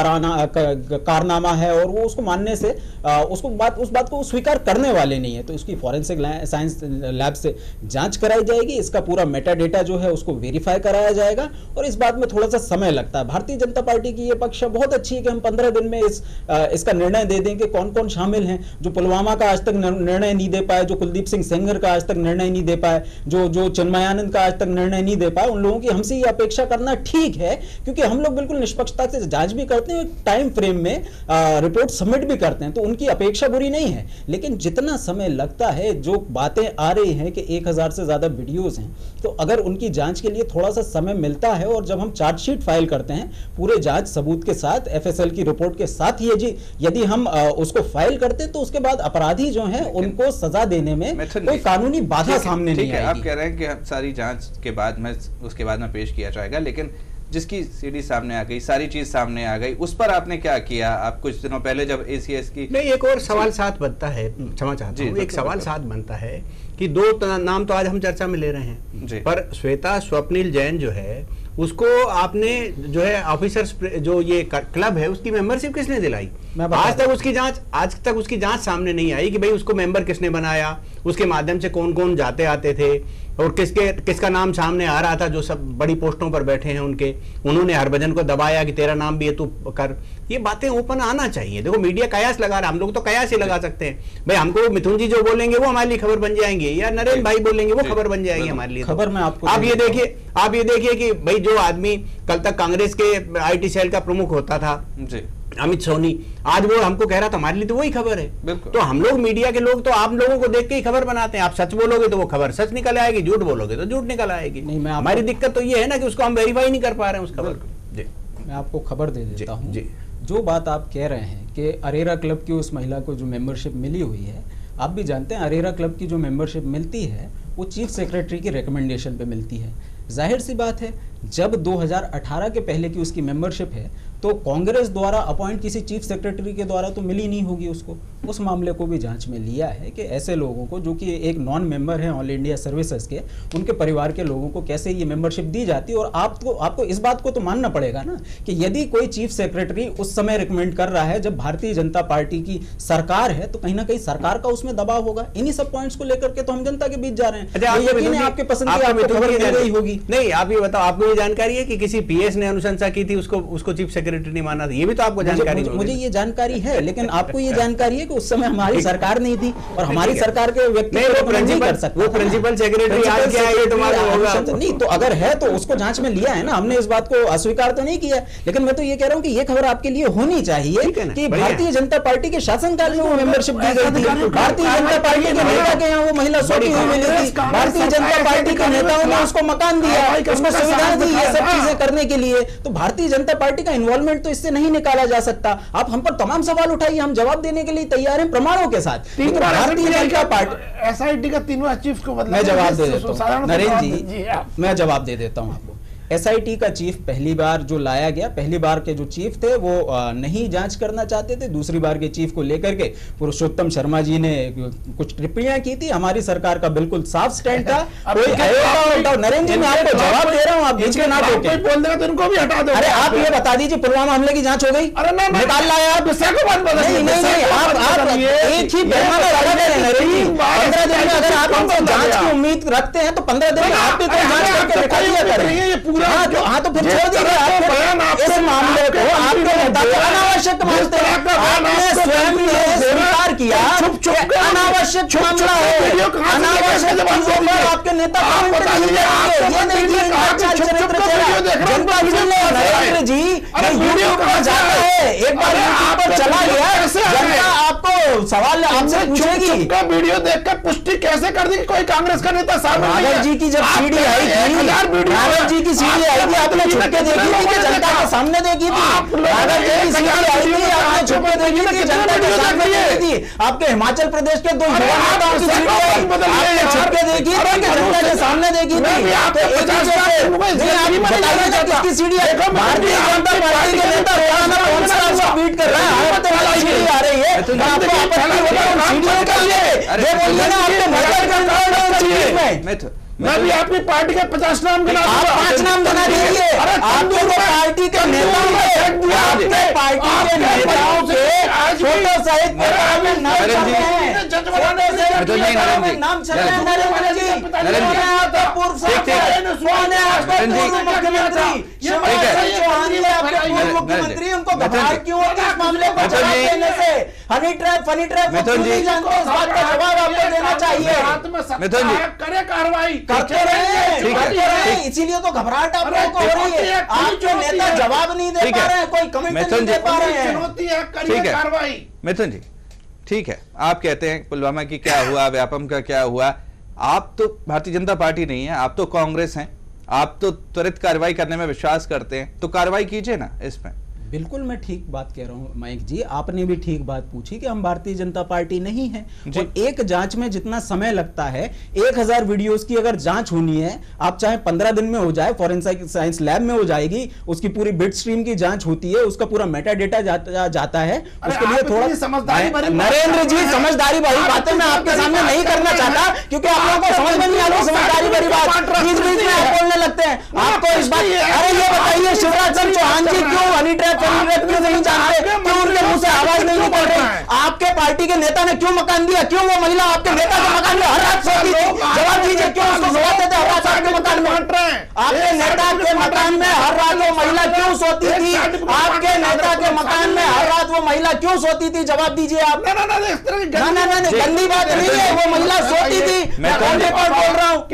कारनामा है, और वो उसको मानने से उस बात को स्वीकार करने वाले नहीं है। तो इसकी फॉरेंसिक साइंस लैब से जांच कराई जाएगी, इसका पूरा मेटा डेटा जो है उसको वेरीफाई कराया जाएगा, और इस बात में थोड़ा सा समय लगता है। भारतीय जनता पार्टी की ये पक्ष बहुत अच्छी है कि हम 15 दिन में इसका निर्णय दे दें कि कौन कौन शामिल हैं। जो पुलवामा का आज तक निर्णय नहीं दे पाए, जो कुलदीप सिंह सेंगर का आज तक निर्णय नहीं दे पाए, जो चिन्मयानंद का आज तक निर्णय नहीं दे पाए, उन लोगों की हमसे ये अपेक्षा करना ठीक है, क्योंकि हम लोग बिल्कुल निष्पक्षता से जांच भी करते हैं, टाइम फ्रेम में रिपोर्ट सबमिट भी करते हैं, तो उनकी अपेक्षा बुरी नहीं है। लेकिन जितना समय लगता है, जो बातें आ रही हैं कि 1000 से ज्यादा वीडियोज हैं, तो अगर उनकी जांच के लिए थोड़ा सा समय मिलता है, और जब हम चार्जशीट फाइल करते हैं पूरे जांच सबूत के साथ, एफएसएल की रिपोर्ट के साथ, यदि हम उसको फाइल करते तो उसके बाद अपराधी जो हैं उनको सजा देने में कोई कानूनी बाधा सामने नहीं आएगी। आप कह रहे हैं कि सारी जांच के बाद में उसके बाद में पेश किया जाएगा, लेकिन जिसकी सीडी सामने आ गई, सारी चीज सामने आ गई, उस पर आपने क्या किया? आप कुछ दिनों पहले जब एसीएस की नहीं, एक और सवाल साथ बनता है, क्षमा चाहता हूं, एक सवाल साथ बनता है कि 2 नाम तो आज हम चर्चा में ले रहे हैं, पर श्वेता स्वप्निल जैन जो है उसको आपने जो है ऑफिसर्स जो ये क्लब है उसकी मेंबरशिप किसने दिलाई? आज तक उसकी जांच सामने नहीं आई कि भाई उसको मेंबर किसने बनाया, उसके माध्यम से कौन कौन जाते आते थे, और किसका नाम सामने आ रहा था, जो सब बड़ी पोस्टों पर बैठे हैं उन्होंने हरभजन को दबाया कि तेरा नाम भी है, तू कर। ये बातें ओपन आना चाहिए। देखो मीडिया कयास लगा रहा है, हम लोग तो कयास ही लगा सकते हैं भाई, हमको मिथुन जी जो बोलेंगे वो हमारे लिए खबर बन जाएंगे, या नरेंद्र भाई बोलेंगे वो खबर बन जाएगी हमारे लिए। खबर में आपको आप ये देखिए कि भाई जो आदमी कल तक कांग्रेस के आईटी सेल का प्रमुख होता था अमित सोनी, आज वो हमको कह रहा था हमारे लिए तो वही खबर है। तो हम लोग मीडिया के लोग तो आप लोगों को देख के ही खबर बनाते हैं। आप सच बोलोगे तो वो खबर सच निकल आएगी, झूठ बोलोगे तो झूठ निकल आएगी। नहीं, हमारी दिक्कत तो ये है ना कि उसको हम वेरीफाई नहीं कर पा रहे हैं उस खबर को। जी, मैं आपको खबर दे देता हूँ। जो बात आप कह रहे हैं कि अरेरा क्लब की उस महिला को जो मेंबरशिप मिली हुई है, आप भी जानते हैं अरेरा क्लब की जो मेंबरशिप मिलती है वो चीफ सेक्रेटरी की रिकमेंडेशन पे मिलती है। जाहिर सी बात है, जब 2018 के पहले की उसकी मेंबरशिप है तो कांग्रेस द्वारा अपॉइंट किसी चीफ सेक्रेटरी के द्वारा तो मिली नहीं होगी उसको। उस मामले को भी जांच में लिया है कि ऐसे लोगों को जो कि एक नॉन मेंबर हैं ऑल इंडिया सर्विसेज के, उनके परिवार के लोगों को कैसे ये मेंबरशिप दी जाती है। और आपको इस बात को तो मानना पड़ेगा ना कि यदि कोई चीफ सेक्रेटरी उस समय रिकमेंड कर रहा है जब भारतीय जनता पार्टी की सरकार है, तो कहीं ना कहीं सरकार का उसमें दबाव होगा। इन्हीं सब पॉइंट्स को लेकर के तो हम जनता के बीच जा रहे हैं। आपके पसंद की आपको खबर मिल रही होगी। नहीं, आप ये बताओ, आपको ये जानकारी है कि किसी पीएस ने अनुशंसा की थी उसको चीफ सेक्रेटरी सेक्रेटरी ने माना था, ये भी तो आपको जानकारी मुझे ये जानकारी है, लेकिन आपको ये जानकारी है कि उस समय हमारी सरकार नहीं थी और हमारी सरकार के व्यक्ति नहीं कर सकते। वो प्रिंसिपल सेक्रेटरी आज क्या है ये तो मालूम होगा नहीं, तो अगर है तो उसको जांच में लिया है ना, हमने इस बात को अस्वीकार तो नहीं किया, लेकिन मैं तो ये कह रहा हूँ कि ये खबर आपके लिए होनी चाहिए कि भारतीय जनता पार्टी के शासनकाल में वो मेंबरशिप दी गई थी, भारतीय जनता पार्टी के नेता के यहाँ वो महिला सोती हुई मिली थी, भारतीय जनता पार्टी के नेताओं ने उसको मकान दिया, उसको सुविधाएं दी ये सब चीजें करने के लिए। तो भारतीय जनता पार्टी का इन्वॉल्वमेंट तो इससे नहीं निकाला जा सकता। आप हम पर तमाम सवाल उठाइए, हम जवाब देने के लिए तैयार हैं प्रमाणों के साथ। भारतीय जनता पार्टी एसआईटी का तीनों चीफ को मैं जवाब दे देता हूँ नरेंद्र जी, मैं जवाब दे देता हूँ आपको। एसआईटी का चीफ पहली बार जो लाया गया, पहली बार के जो चीफ थे वो नहीं जांच करना चाहते थे, दूसरी बार के चीफ को लेकर के पुरुषोत्तम शर्मा जी ने कुछ टिप्पणियां की थी। हमारी सरकार का बिल्कुल साफ स्टैंड था। नरेंद्र जी मैं आपको जवाब दे रहा हूँ, आप बीच में ना टोके। बोल देगा तो इनको भी हटा दो। अरे आप ये बता दीजिए पुलवामा हमले की जांच हो गई? अरे निकाल लाए आप? नहीं, आप एक ही पैमाना लगा दे रहे नरेंद्र जी। 15 दिन में अगर आप हमको जांच की उम्मीद रखते हैं तो 15 दिन में आप भी कोई जांच करके दिखा दिया करें। हाँ तो फिर छोड़ दीजिए इस मामले को। आपके नेता को अनावश्यक मानते हैं, आपने स्वयं ने स्वीकार किया अनावश्यक मामला है, अनावश्यक चीजों पर आपके नेता कमेंट नहीं करेंगे। ये नहीं कि नरेंद्र जी यूट्यूब पर जाता है, एक बार यूट्यूब पर चला गया, जनता आपको सवाल आपसे पूछेगी। वीडियो देखकर पुष्टि कैसे कर दी कि कोई कांग्रेस का नेता सामने? राघव जी की जब सीडी आई थी, राघव जी की सीडी आई थी, आपने छुपके देखी थी कि जनता के सामने देखी थी? राघव जी की सीडी आई थी, आपने छुपके देखी थी कि जनता के सामने देखी थी? आपके हिमाचल प्रदेश के दो युवा नेताओं की सीडी आई, आपने छुपके देखी थी कि जनता के सामने देखी थी? तो एक किसकी सीडी आई? भारतीय जनता पार्टी के नेता कौन सा ट्वीट कर रहा है? सीडी आ रही है, आपको आपत्ति होगा उन सीडियों के लिए? ये बोलिए ना, आपके नजर कंट्रोल है उन सीडी में। मैं भी आपकी पार्टी के 50 नाम गिना दूंगा। आप 5 नाम बना दीजिए। आपके पार्टी के नेताओं के, आपके पार्टी के नेताओं के फोटो सहित नाम चल रहे हैं नरेंद्र जी। आपका पूर्व मुख्यमंत्री शिवराज सिंह चौहान जी, आपके पूर्व मुख्यमंत्री, उनको घबराहट क्यों होती है इस मामले पर जवाब देने से? हनी ट्रैप फनी ट्रैप नहीं जानते, इस बात का जवाब आपको देना चाहिए। करे कार्रवाई करते रहे, इसीलिए तो घबराहट आप लोगों को हो रही है। आपके नेता जवाब नहीं दे पा रहे हैं, कोई कमेंट नहीं दे पा रहे हैं। चुनौती है, करिए कार्रवाई। मिथुन जी ठीक है, आप कहते हैं पुलवामा की क्या हुआ, व्यापम का क्या हुआ। आप तो भारतीय जनता पार्टी नहीं है, आप तो कांग्रेस हैं, आप तो त्वरित कार्रवाई करने में विश्वास करते हैं, तो कार्रवाई कीजिए ना इसमें। बिल्कुल मैं ठीक बात कह रहा हूं मयंक जी, आपने भी ठीक बात पूछी कि हम भारतीय जनता पार्टी नहीं है। और एक जांच में जितना समय लगता है, 1000 वीडियोस की अगर जांच होनी है, आप चाहे 15 दिन में हो जाए, फॉरेंसिक साइंस लैब में हो जाएगी, उसकी पूरी बिट स्ट्रीम की जांच होती है, उसका पूरा मेटा डेटा जाता है। उसके लिए थोड़ा नरेंद्र जी समझदारी भरी बातें मैं आपके सामने नहीं करना चाहता, क्योंकि आप लोगों को समझ में नहीं आ रही समझदारी भरी बात, बीच बीच में आप बोलने लगते हैं। आपको इस बात, अरे ये बताइए शिवराज सिंह चौहान जी क्यों हनी ट्रैप क्यों नहीं जानते, क्यों उनके मुंह से आवाज नहीं निकल रही? आपके पार्टी के नेता ने क्यों मकान दिया? क्यों वो महिला आपके नेता के मकान में हर रात सोती थी? जवाब दीजिए, क्यों उसको सोते थे हर रात आपके मकान में? आपके नेता के मकान में हर रात वो महिला क्यों सोती थी? आपके नेता के मकान में हर रात वो महिला क्यों सोती थी? जवाब दीजिए आप। ना गंदी बात नहीं है, वो महिला सोती थी, मैं रिपोर्ट बोल रहा हूँ,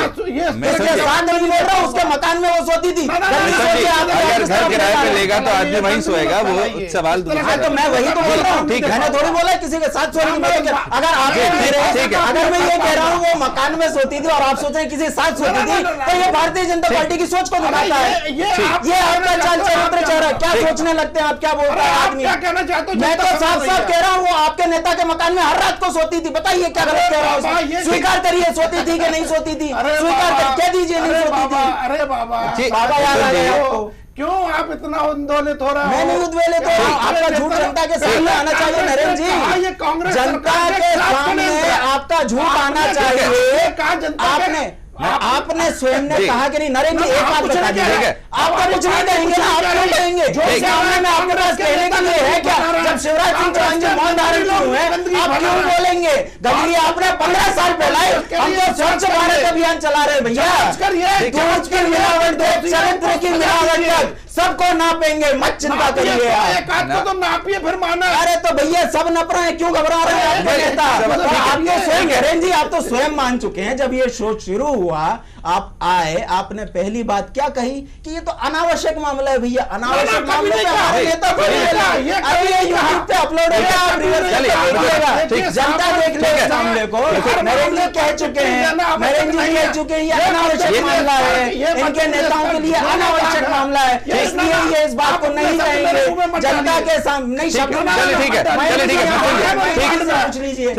उसके मकान में वो सोती थी। घर किराए पे लेगा तो आदमी वहीं सोएगा, वो सवाल तो मैं वही तो बोल रहा हूँ, मैंने थोड़ी बोला किसी के साथ सोने की। अगर अगर मैं ये कह रहा हूँ वो मकान में सोती थी और आप सोच रहे हैं किसी के साथ सोती थी, तो ये भारतीय जनता पार्टी की सोच को दिखाता है। ये आपका चाल चरित्र चेहरा, क्या सोचने लगते हैं आप, क्या बोल रहे हैं आदमी? क्या कहना चाहते हो? मैं तो साफ साफ कह रहा हूँ वो आपके नेता के मकान में हर रात को सोती थी। बताइए क्या गलत कह रहा हूँ? स्वीकार करिए सोती थी कि नहीं सोती थी, स्वीकार कह दीजिए नहीं सोती थी। अरे बाबा याद आ गया आपको? क्यों आप इतना उद्वेलित हो रहे हो? मैं नहीं उद्वेलित हो रहा हूं, आपका झूठ जनता के सामने आना चाहिए नरेंद्र जी। जनता के सामने आपका झूठ आना चाहिए। आपने स्वयं ने कहा कि नहीं नरेंद्र जी, एक बात बता दीजिए, आपका कुछ नहीं कहेंगे ना, आप क्यों कहेंगे? जो सामने में आपके पास कहने के लिए है क्या? जब शिवराज सिंह चौहान जी मौन धारण किए हुए हैं, आप क्यों बोलेंगे? गंदगी आपने 15 साल फैलाई, हम तो स्वच्छ भारत अभियान चला रहे भैया। दूध की मिलावट तक, चरित्र की मिलावट तक सबको नापेंगे, मत चिंता करिए आप। तो नापिए फिर माना। अरे तो भैया सब नप रहे हैं, क्यों घबरा रहे हैं आपके नेता? आप तो स्वयं हरेन जी, आप तो स्वयं मान चुके हैं। जब ये शो शुरू हुआ, आप आए, आपने पहली बात क्या कही कि ये तो अनावश्यक मामला है भैया। अनावश्यक मामले पे हमारे नेता अभी ये यूट्यूब पे अपलोड होगा, आप रिवर्स देखिएगा, जनता देख ले इस मामले को। नरेंद्र जी कह चुके हैं, नरेंद्र जी कह चुके हैं ये अनावश्यक मामला है, इनके नेताओं के लिए अनावश्यक मामला है, इसलिए ये इस बात को नहीं कहेंगे जनता के सामने। नहीं शब्द ठीक है, पूछ लीजिए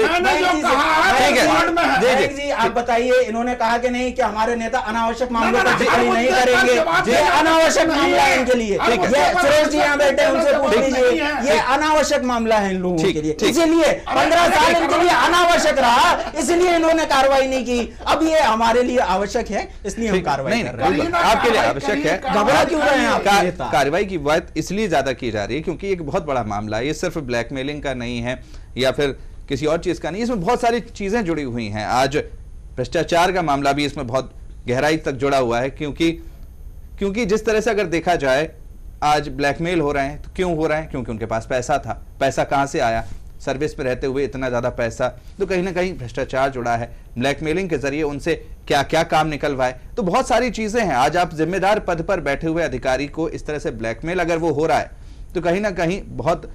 जी, आप बताइए, इन्होंने कहा कि नहीं कि हमारे नेता अनावश्यक मामलों पर टिप्पणी नहीं करेंगे, ये अनावश्यक मामला है इनके लिए। ये सुरेश जी यहाँ बैठे, उनसे पूछ लीजिए, ये अनावश्यक मामला है इन लोगों के लिए, इसीलिए 15 साल इनके लिए अनावश्यक रहा, इसलिए इन्होंने कार्रवाई नहीं की। अब ये हमारे लिए आवश्यक है, इसलिए हम कार्रवाई कर रहे हैं। आपके लिए आवश्यक है, घबरा क्यों रहे हैं आप? कार्रवाई की बात इसलिए ज्यादा की जा रही है क्योंकि एक बहुत बड़ा मामला है, ये सिर्फ ब्लैकमेलिंग का नहीं है या फिर किसी और चीज का नहीं, इसमें बहुत सारी चीजें जुड़ी हुई हैं। आज भ्रष्टाचार का मामला भी इसमें बहुत गहराई तक जुड़ा हुआ है, क्योंकि जिस तरह से अगर देखा जाए आज ब्लैकमेल हो रहे हैं, तो क्यों हो रहे हैं? क्योंकि उनके पास पैसा था। पैसा कहां से आया? सर्विस पे रहते हुए इतना ज्यादा पैसा, तो कहीं ना कहीं भ्रष्टाचार जुड़ा है। ब्लैकमेलिंग के जरिए उनसे क्या क्या काम निकलवाए, तो बहुत सारी चीजें हैं। आज आप जिम्मेदार पद पर बैठे हुए अधिकारी को इस तरह से ब्लैकमेल अगर वो हो रहा है, तो कहीं ना कहीं बहुत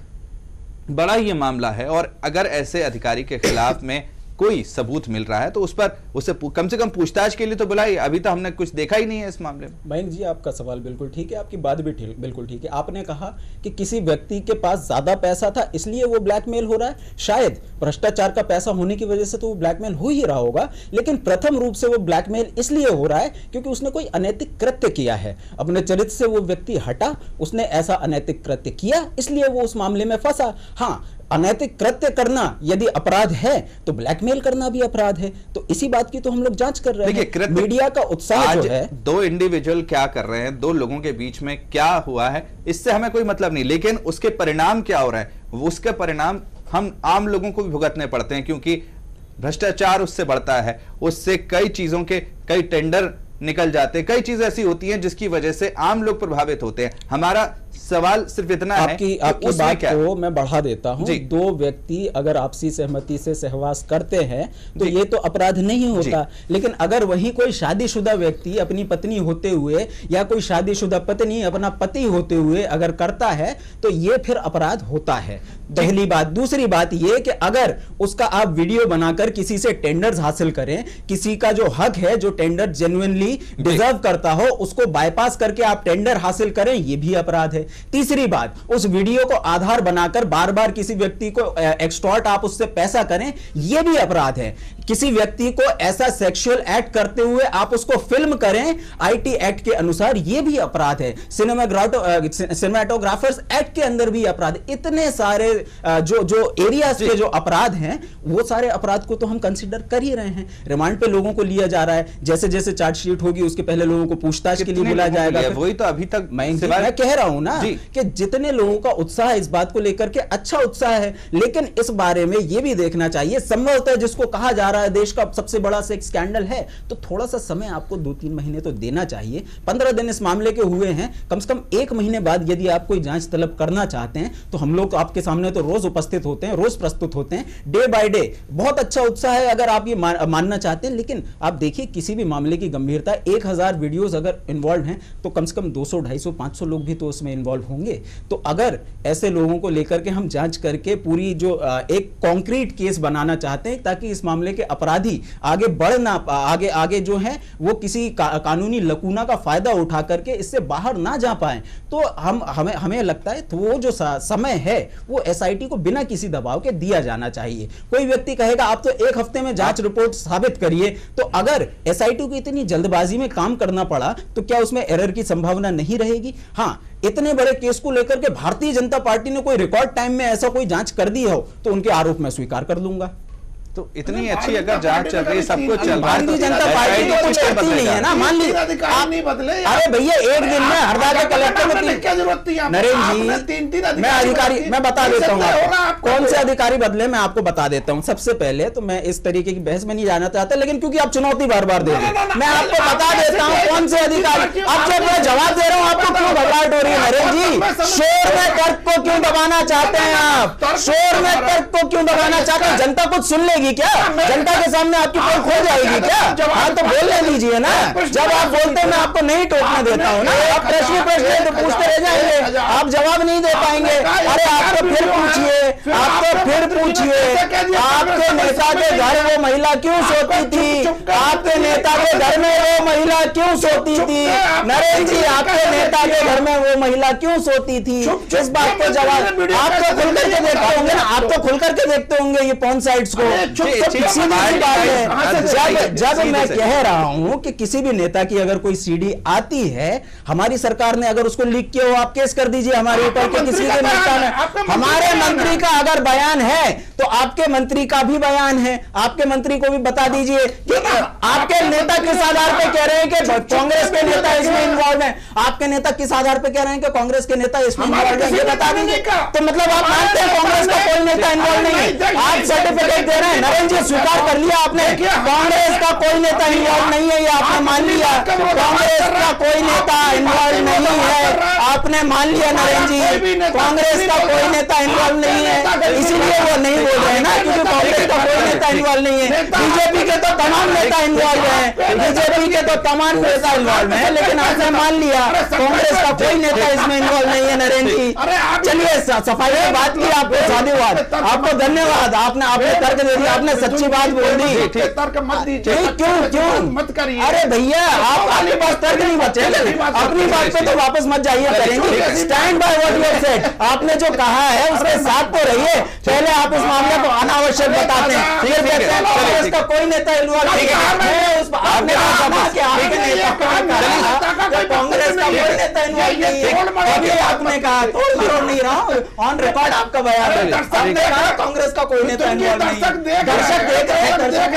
बड़ा ये मामला है। और अगर ऐसे अधिकारी के खिलाफ में कोई सबूत मिल रहा है तो उस पर उसे कम से कम पूछताछ के लिए तो बुलाइए। अभी तो हमने कुछ देखा ही नहीं है इस मामले में। मयंक जी, आपका सवाल बिल्कुल ठीक है, आपकी बात भी बिल्कुल ठीक है। आपने कहा कि किसी व्यक्ति के पास ज्यादा पैसा था इसलिए वो ब्लैकमेल हो रहा है। शायद भ्रष्टाचार का पैसा होने की वजह से तो वो ब्लैकमेल हो ही रहा होगा, लेकिन प्रथम रूप से वो ब्लैकमेल इसलिए हो रहा है क्योंकि उसने कोई अनैतिक कृत्य किया है। अपने चरित्र से वो व्यक्ति हटा, उसने ऐसा अनैतिक कृत्य किया, इसलिए वो उस मामले में फंसा। हाँ, अनैतिक कृत्य करना यदि अपराध है तो ब्लैकमेल करना भी अपराध है, तो इसी बात की तो हम लोग जांच कर रहे हैं। मीडिया का उत्साह जो है, दो इंडिविजुअल क्या कर रहे हैं, दो लोगों के बीच में क्या हुआ है, इससे हमें कोई मतलब नहीं, लेकिन उसके परिणाम क्या हो रहा है, उसके परिणाम हम आम लोगों को भी भुगतने पड़ते हैं, क्योंकि भ्रष्टाचार उससे बढ़ता है, उससे कई चीजों के कई टेंडर निकल जाते हैं, कई चीजें ऐसी होती हैं जिसकी वजह से आम लोग प्रभावित होते हैं। हमारा सवाल सिर्फ इतना है आपकी बात को मैं बढ़ा देता हूं। दो व्यक्ति अगर आपसी सहमति से सहवास करते हैं तो ये तो अपराध नहीं होता, लेकिन अगर वही कोई शादीशुदा व्यक्ति अपनी पत्नी होते हुए या कोई शादीशुदा पत्नी अपना पति होते हुए अगर करता है तो ये फिर अपराध होता है, पहली बात। दूसरी बात ये कि अगर उसका आप वीडियो बनाकर किसी से टेंडर्स हासिल करें, किसी का जो हक है, जो टेंडर जेन्युइनली डिजर्व करता हो, उसको बाईपास करके आप टेंडर हासिल करें, ये भी अपराध है। तीसरी बात, उस वीडियो को आधार बनाकर बार बार किसी व्यक्ति को एक्सटॉर्ट आप उससे पैसा करें, यह भी अपराध है। किसी व्यक्ति को ऐसा सेक्सुअल एक्ट करते हुए आप उसको फिल्म करें आईटी एक्ट के अनुसार, यह भी अपराध है। सिनेमाटोग्राफर्स एक्ट के अंदर भी अपराध। इतने सारे जो एरियाज के जो अपराध हैं, वो सारे अपराध को तो हम कंसीडर कर ही रहे हैं। रिमांड पे लोगों को लिया जा रहा है, जैसे जैसे चार्जशीट होगी उसके पहले लोगों को पूछताछ के लिए बुलाया जाएगा। वही तो अभी तक मैं कह रहा हूं ना कि जितने लोगों का उत्साह इस बात को लेकर के अच्छा उत्साह है, लेकिन इस बारे में यह भी देखना चाहिए, संभवतः जिसको कहा जा रहा है देश का सबसे बड़ा सेक्स स्कैंडल है, तो थोड़ा सा समय आपको 2-3 महीने तो देना चाहिए। 15 दिन इस मामले के हुए हैं, कम से कम 1 महीने बाद यदि आप कोई जांच तलब करना चाहते हैं तो हम लोग आपके सामने तो रोज उपस्थित होते हैं, रोज प्रस्तुत होते हैं, डे बाय डे। बहुत अच्छा उत्साह है अगर आप ये मानना चाहते हैं, लेकिन आप देखिए किसी भी मामले की गंभीरता, 1000 वीडियोस अगर इन्वॉल्व हैं तो कम से कम 200, 250, 500 लोग भी तो उसमें इन्वॉल्व होंगे। तो अगर ऐसे लोगों को लेकर के हम जांच करके पूरी जो एक कॉन्क्रीट केस बनाना चाहते हैं ताकि इस मामले के अपराधी आगे बढ़ ना, आगे जो है वो किसी कानूनी लकूना का फायदा उठा करके इससे बाहर ना जा पाए, तो हमें लगता है तो वो जो समय है वो एसआईटी को बिना किसी दबाव के दिया जाना चाहिए। कोई व्यक्ति कहेगा आप तो 1 हफ्ते में जांच रिपोर्ट साबित करिए, तो अगर एसआईटी को इतनी जल्दबाजी में काम करना पड़ा तो क्या उसमें एरर की संभावना नहीं रहेगी? हाँ, इतने बड़े केस को लेकर के भारतीय जनता पार्टी ने कोई रिकॉर्ड टाइम में ऐसा कोई जांच कर दी हो तो उनके आरोप में स्वीकार कर लूंगा। तो इतनी अच्छी अगर जांच चल रही है, सब कुछ चल रहा है, भारतीय जनता पार्टी तो कुछ करती नहीं है ना, मान लीजिए आप नहीं बदले। अरे भैया एक दिन में हरदा के कलेक्टर में क्या जरूरत थी नरेंद्र जी? मैं अधिकारी मैं बता देता हूँ आपको कौन से अधिकारी बदले, मैं आपको बता देता हूँ। सबसे पहले तो मैं इस तरीके की बहस में नहीं जाना चाहता, लेकिन क्योंकि आप चुनौती बार बार दे रहे हैं, मैं आपको बता देता हूँ कौन से अधिकारी। अब जब मैं जवाब दे रहा हूँ आपको क्यों घबराहट हो रही है नरेंद्र जी? शोर में तर्क को क्यों दबाना चाहते हैं आप? शोर में तर्क को क्यों दबाना चाहते हैं? जनता कुछ सुन लेगी क्या? जनता के सामने आपकी पोल खो जाएगी क्या? हाँ तो बोलने दीजिए ना। जब आप बोलते हैं मैं आपको नहीं टोकने देता हूँ ना, आप प्रश्न पूछते रह जाएंगे, आप जवाब नहीं दे पाएंगे। अरे आप तो फिर पूछिए, आप तो फिर पूछिए, आपके नेता के घर वो महिला क्यों सोती थी? आपके नेता के घर में वो महिला क्यों सोती थी? नरेंद्र जी आपके नेता के घर में वो महिला क्यों सोती थी? इस बात को जवाब आप तो खुल करके देखते होंगे ना, आप तो खुल करके देखते होंगे ये पॉर्न साइट्स को। सीधी सी बात है, जब मैं कह रहा हूं कि किसी भी नेता की अगर कोई सीडी आती है, हमारी सरकार ने अगर उसको लीक किया हो, आप केस कर दीजिए हमारे ऊपर कि किसी के नेता ने। हमारे मंत्री का अगर बयान है तो आपके मंत्री का भी बयान है, आपके मंत्री को भी बता दीजिए कि आपके नेता किस आधार पर कह रहे हैं कि कांग्रेस के नेता इसमें इन्वॉल्व है। आपके नेता किस आधार पर कह रहे हैं कि कांग्रेस के नेता इसमें इन्वॉल्व है, ये बता दीजिए। तो मतलब आप मानते हैं कांग्रेस का कोई नेता इन्वॉल्व नहीं है? आप सर्टिफिकेट दे रहे हैं नरेंद्र जी, स्वीकार कर लिया आपने, कांग्रेस का कोई नेता इन्वॉल्व नहीं है, ये आपने मान लिया। कांग्रेस का कोई नेता इन्वॉल्व नहीं है, आपने मान लिया नरेंद्र जी, कांग्रेस का कोई नेता इन्वॉल्व नहीं है, इसीलिए वो नहीं बोल रहे हैं ना, क्योंकि कांग्रेस का कोई नेता इन्वॉल्व नहीं है। बीजेपी के तो तमाम नेता इन्वॉल्व है, बीजेपी के तो तमाम नेता इन्वॉल्व है, लेकिन आपने मान लिया कांग्रेस का कोई नेता इसमें इन्वॉल्व नहीं है नरेंद्र जी। चलिए सफाई की बात की, आपको साधुवाद, आपको धन्यवाद, आपने तर्क दे दिया, आपने सच्ची बात बोल दी। तर्क मत दीजिए, क्यों मत करिए। अरे भैया आप आपके पास तर्क नहीं बचे, अपनी बात पे तो वापस मत जाइए, करेंगे stand by what you have said. आपने जो कहा है उसके साथ तो रहिए। पहले आप इस मामले को अनावश्यक बताते हैं, फिर कहते हैं कांग्रेस का कोई नेता इन्वॉल्व नहीं है। आपने कहा कि आपके नेता कांग्रेस का कोई नेता इन्वॉल्व नहीं है, अभी आपने कहा तोड़ मरोड़ नहीं रहा, ऑन रिकॉर्ड आपका बयान है, आपने कहा कांग्रेस का कोई नेता इन्वॉल्व नहीं है। दर्शक देख रहे हैं, दर्शक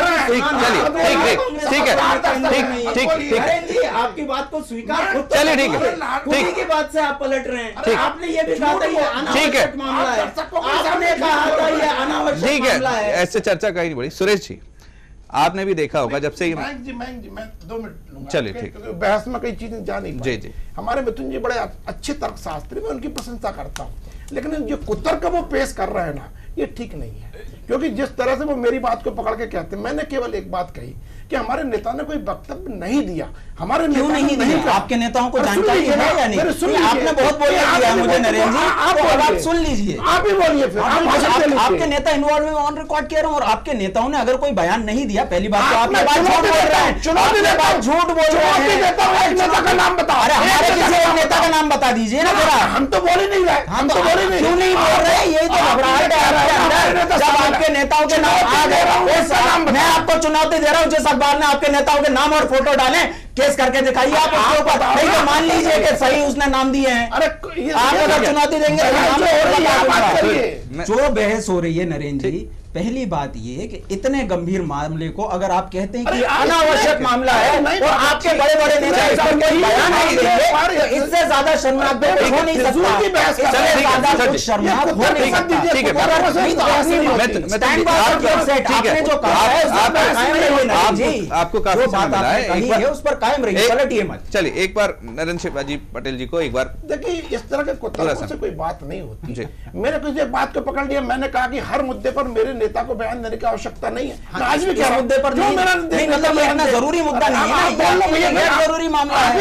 ठीक है, ठीक, आपकी बात को स्वीकार, चलिए ठीक है, ठीक की बात से आप पलट रहे हैं। आपने ये भी कहा था ये अनावश्यक मामला है, आपने कहा था ये अनावश्यक मामला है। ऐसे चर्चा कहीं नहीं बढ़ी। सुरेश जी आपने भी देखा होगा जब से मैं 2 मिनट लूंगा, चलिए ठीक, बहस में कई चीजें जा नहीं पाई। जी। हमारे मिथुन जी बड़े अच्छे तर्कशास्त्री, मैं उनकी प्रशंसा करता हूँ, लेकिन जो कुतर्क वो पेश कर रहे हैं ना, ये ठीक नहीं है। क्योंकि जिस तरह से वो मेरी बात को पकड़ के कहते हैं, मैंने केवल एक बात कही कि हमारे नेता ने कोई वक्तव्य नहीं दिया। हमारे क्यों नहीं दिया? आपके नेताओं को जानकारी है या नहीं? आपने बहुत बोल दिया मुझे नरेंद्र जी, आप सुन लीजिए, आप ही बोलिए फिर। आपके नेता इन्वॉल्व ऑन रिकॉर्ड कह रहा हूँ, और आपके नेताओं ने अगर कोई बयान नहीं दिया, पहली बात तो आपने बात झूठ बोल रहे हैं, चुनौती देता हूं, झूठ बोल रहे हैं। नेता का नाम बताओ। अरे हमारे किसी एक नेता का नाम बता दीजिए ना जरा। हम तो बोल ही नहीं रहे, हम तो बोल ही नहीं। क्यों नहीं बोल रहे? यही तो घबराहट है आपके अंदर। जब आपके नेताओं के नाम आ गए, मैं आपको चुनौती दे रहा हूँ, जिस अखबार ने आपके नेताओं के नाम और फोटो डाले, केस करके दिखाइए आप उसके ऊपर। नहीं तो मान लीजिए कि सही उसने नाम दिए हैं। अरे आप अगर चुनौती देंगे तो नाम और करिए। जो बहस हो रही है नरेंद्र जी, पहली बात ये कि इतने गंभीर मामले को अगर आप कहते हैं कि अनावश्यक मामला है और आपके बड़े बड़े नेता इस पर कोई बयान नहीं देंगे, तो इससे ज्यादा शर्मनाक बात हो नहीं सकता। इससे ज्यादा कुछ शर्मनाक हो नहीं सकता। ठीक है, आपने जो कहा है आपको काफी समय मिला है, उस पर कायम रहिए, पलटिए मत। चलिए एक बार नरेंद्र शिवाजी पटेल जी को एक बार देखिए, इस तरह के कुतर्कों से कोई बात नहीं होती। मैंने किसी बात को पकड़ लिया, मैंने कहा कि हर मुद्दे पर मेरे नेता को बयान देने की आवश्यकता नहीं है। मैं आज भी कह रहा हूं, मुद्दे पर नहीं मतलब ये इतना जरूरी मुद्दा नहीं है, जरूरी मामला है।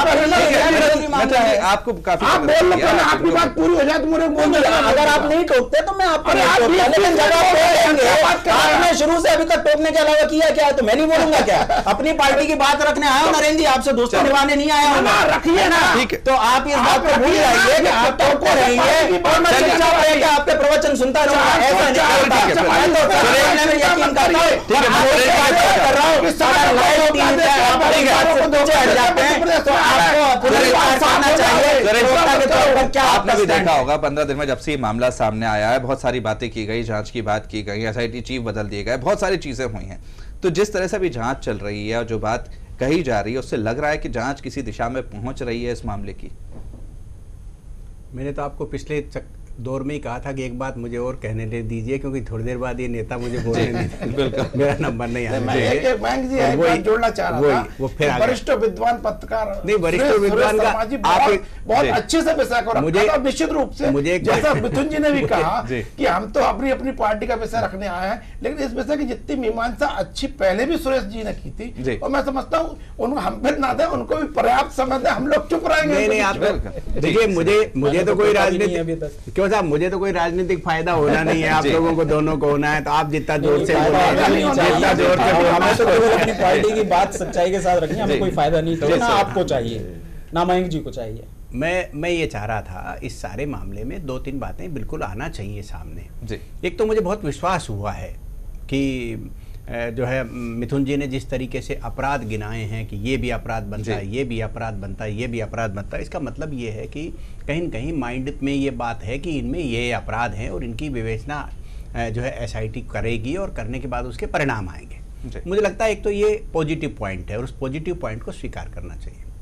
आपको काफी आप बोल लो, पहले आपकी बात पूरी हो जाए तो मुझे बोल दो। अगर आप नहीं टोकते तो मैं आपको लेकिन जब आप बोलेंगे, आपने शुरू से अभी तक टोकने के अलावा किया क्या? तो मैं नहीं बोलूंगा क्या? अपनी पार्टी की बात रखने आया हूं नरेंद्र जी, आपसे दोस्ती निभाने नहीं आया हूं। रखिए ना, ठीक है। तो आप इस बात को भूल जाइए कि आप टोकते रहेंगे और मैं चुपचाप रह के आपके प्रवचन सुनता रहूंगा। ऐसा नहीं होता। मैं तो यकीन करता हूं, ठीक है, कर रहा हूं, करना चाहिए। श्रोता के तौर पर क्या आपने भी आपका stand देखा है? होगा 15 दिन में जब से ये मामला सामने आया है, बहुत सारी बातें की गई, जांच की बात की गई, एसआईटी चीफ बदल दिए गए, बहुत सारी चीजें हुई हैं। तो जिस तरह से अभी जांच चल रही है और जो बात कही जा रही है, उससे लग रहा है कि जांच किसी दिशा में पहुंच रही है इस मामले की। मैंने तो आपको पिछले दौर में ही कहा था कि एक बात मुझे और कहने दे दीजिए, क्योंकि थोड़ी देर बाद ये नेता मुझे बोलने नहीं देंगे, मेरा नंबर नहीं आना चाहिए। बैंक जी एक बात जोड़ना चाह रहा था, वो फिर वरिष्ठ विद्वान पत्रकार नहीं, वरिष्ठ विद्वान का आप बहुत अच्छे से विषय को मुझे रखा था। निश्चित रूप से मुझे जैसा मिथुन जी ने भी कहा कि हम तो अपनी अपनी पार्टी का विषय रखने आए हैं, लेकिन इस विषय की जितनी मीमांसा अच्छी पहले भी सुरेश जी ने की थी, और मैं समझता हूँ उनको हम फिर ना दें, उनको भी पर्याप्त समय दें, हम लोग चुप रहेंगे। नहीं, आप देखिए, मुझे तो कोई राजनीति क्यों साहब, मुझे तो कोई राजनीतिक फायदा होना नहीं है, आप लोगों को दोनों को होना है, तो आप जितना जोर से जितना जोर से हमें तो केवल अपनी पार्टी की बात सच्चाई के साथ रखनी, हमें कोई फायदा नहीं चाहिए, ना आपको चाहिए ना मयंक जी को चाहिए। मैं ये चाह रहा था इस सारे मामले में 2-3 बातें बिल्कुल आना चाहिए सामने जी। एक तो मुझे बहुत विश्वास हुआ है कि जो है मिथुन जी ने जिस तरीके से अपराध गिनाए हैं कि ये भी अपराध बनता है, ये भी अपराध बनता है, ये भी अपराध बनता है, इसका मतलब ये है कि कहीं न कहीं माइंड में ये बात है कि इनमें ये अपराध हैं और इनकी विवेचना जो है एसआईटी करेगी और करने के बाद उसके परिणाम आएंगे। मुझे लगता है एक तो ये पॉजिटिव पॉइंट है और उस पॉजिटिव पॉइंट को स्वीकार करना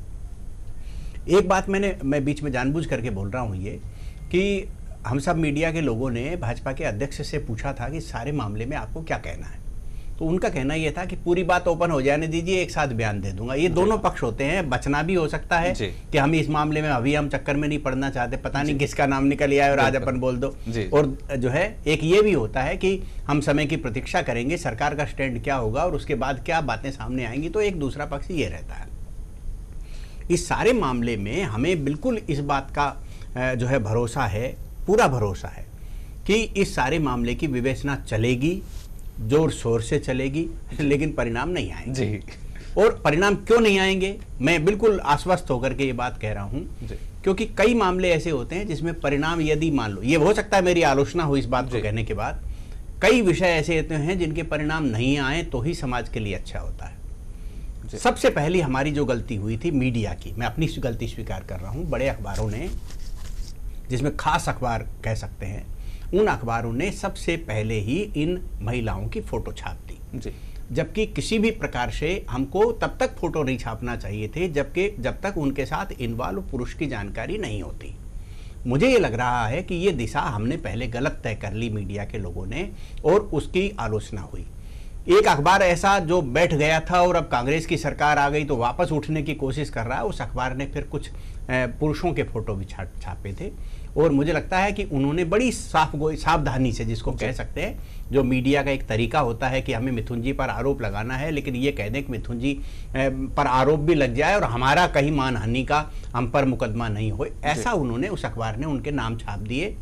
चाहिए। एक बात मैं बीच में जानबूझ करके बोल रहा हूँ ये कि हम सब मीडिया के लोगों ने भाजपा के अध्यक्ष से पूछा था कि सारे मामले में आपको क्या कहना है, तो उनका कहना यह था कि पूरी बात ओपन हो जाने दीजिए, एक साथ बयान दे दूंगा। ये दोनों पक्ष होते हैं, बचना भी हो सकता है कि हम इस मामले में अभी हम चक्कर में नहीं पड़ना चाहते, पता नहीं किसका नाम निकल आए और आज अपन बोल दो, और जो है एक ये भी होता है कि हम समय की प्रतीक्षा करेंगे, सरकार का स्टैंड क्या होगा और उसके बाद क्या बातें सामने आएंगी, तो एक दूसरा पक्ष ये रहता है। इस सारे मामले में हमें बिल्कुल इस बात का जो है भरोसा है, पूरा भरोसा है कि इस सारे मामले की विवेचना चलेगी, जोर शोर से चलेगी, लेकिन परिणाम नहीं आएंगे जी। और परिणाम क्यों नहीं आएंगे, मैं बिल्कुल आश्वस्त होकर के ये बात कह रहा हूं, क्योंकि कई मामले ऐसे होते हैं जिसमें परिणाम यदि मान लो, ये हो सकता है मेरी आलोचना हो इस बात को कहने के बाद, कई विषय ऐसे होते हैं जिनके परिणाम नहीं आए तो ही समाज के लिए अच्छा होता है। सबसे पहली हमारी जो गलती हुई थी मीडिया की, मैं अपनी गलती स्वीकार कर रहा हूं, बड़े अखबारों ने, जिसमें खास अखबार कह सकते हैं, उन अखबारों ने सबसे पहले ही इन महिलाओं की फोटो छाप दी, जबकि किसी भी प्रकार से हमको तब तक फोटो नहीं छापना चाहिए थे जब तक उनके साथ इन्वॉल्व पुरुष की जानकारी नहीं होती। मुझे ये लग रहा है कि ये दिशा हमने पहले गलत तय कर ली मीडिया के लोगों ने, और उसकी आलोचना हुई। एक अखबार ऐसा जो बैठ गया था और अब कांग्रेस की सरकार आ गई तो वापस उठने की कोशिश कर रहा है, उस अखबार ने फिर कुछ पुरुषों के फोटो भी छापे थे, और मुझे लगता है कि उन्होंने बड़ी सावधानी से, जिसको कह सकते हैं, जो मीडिया का एक तरीका होता है कि हमें मिथुन जी पर आरोप लगाना है, लेकिन ये कह दें कि मिथुन जी पर आरोप भी लग जाए और हमारा कहीं मानहानि का हम पर मुकदमा नहीं हो, ऐसा उन्होंने, उस अखबार ने उनके नाम छाप दिए,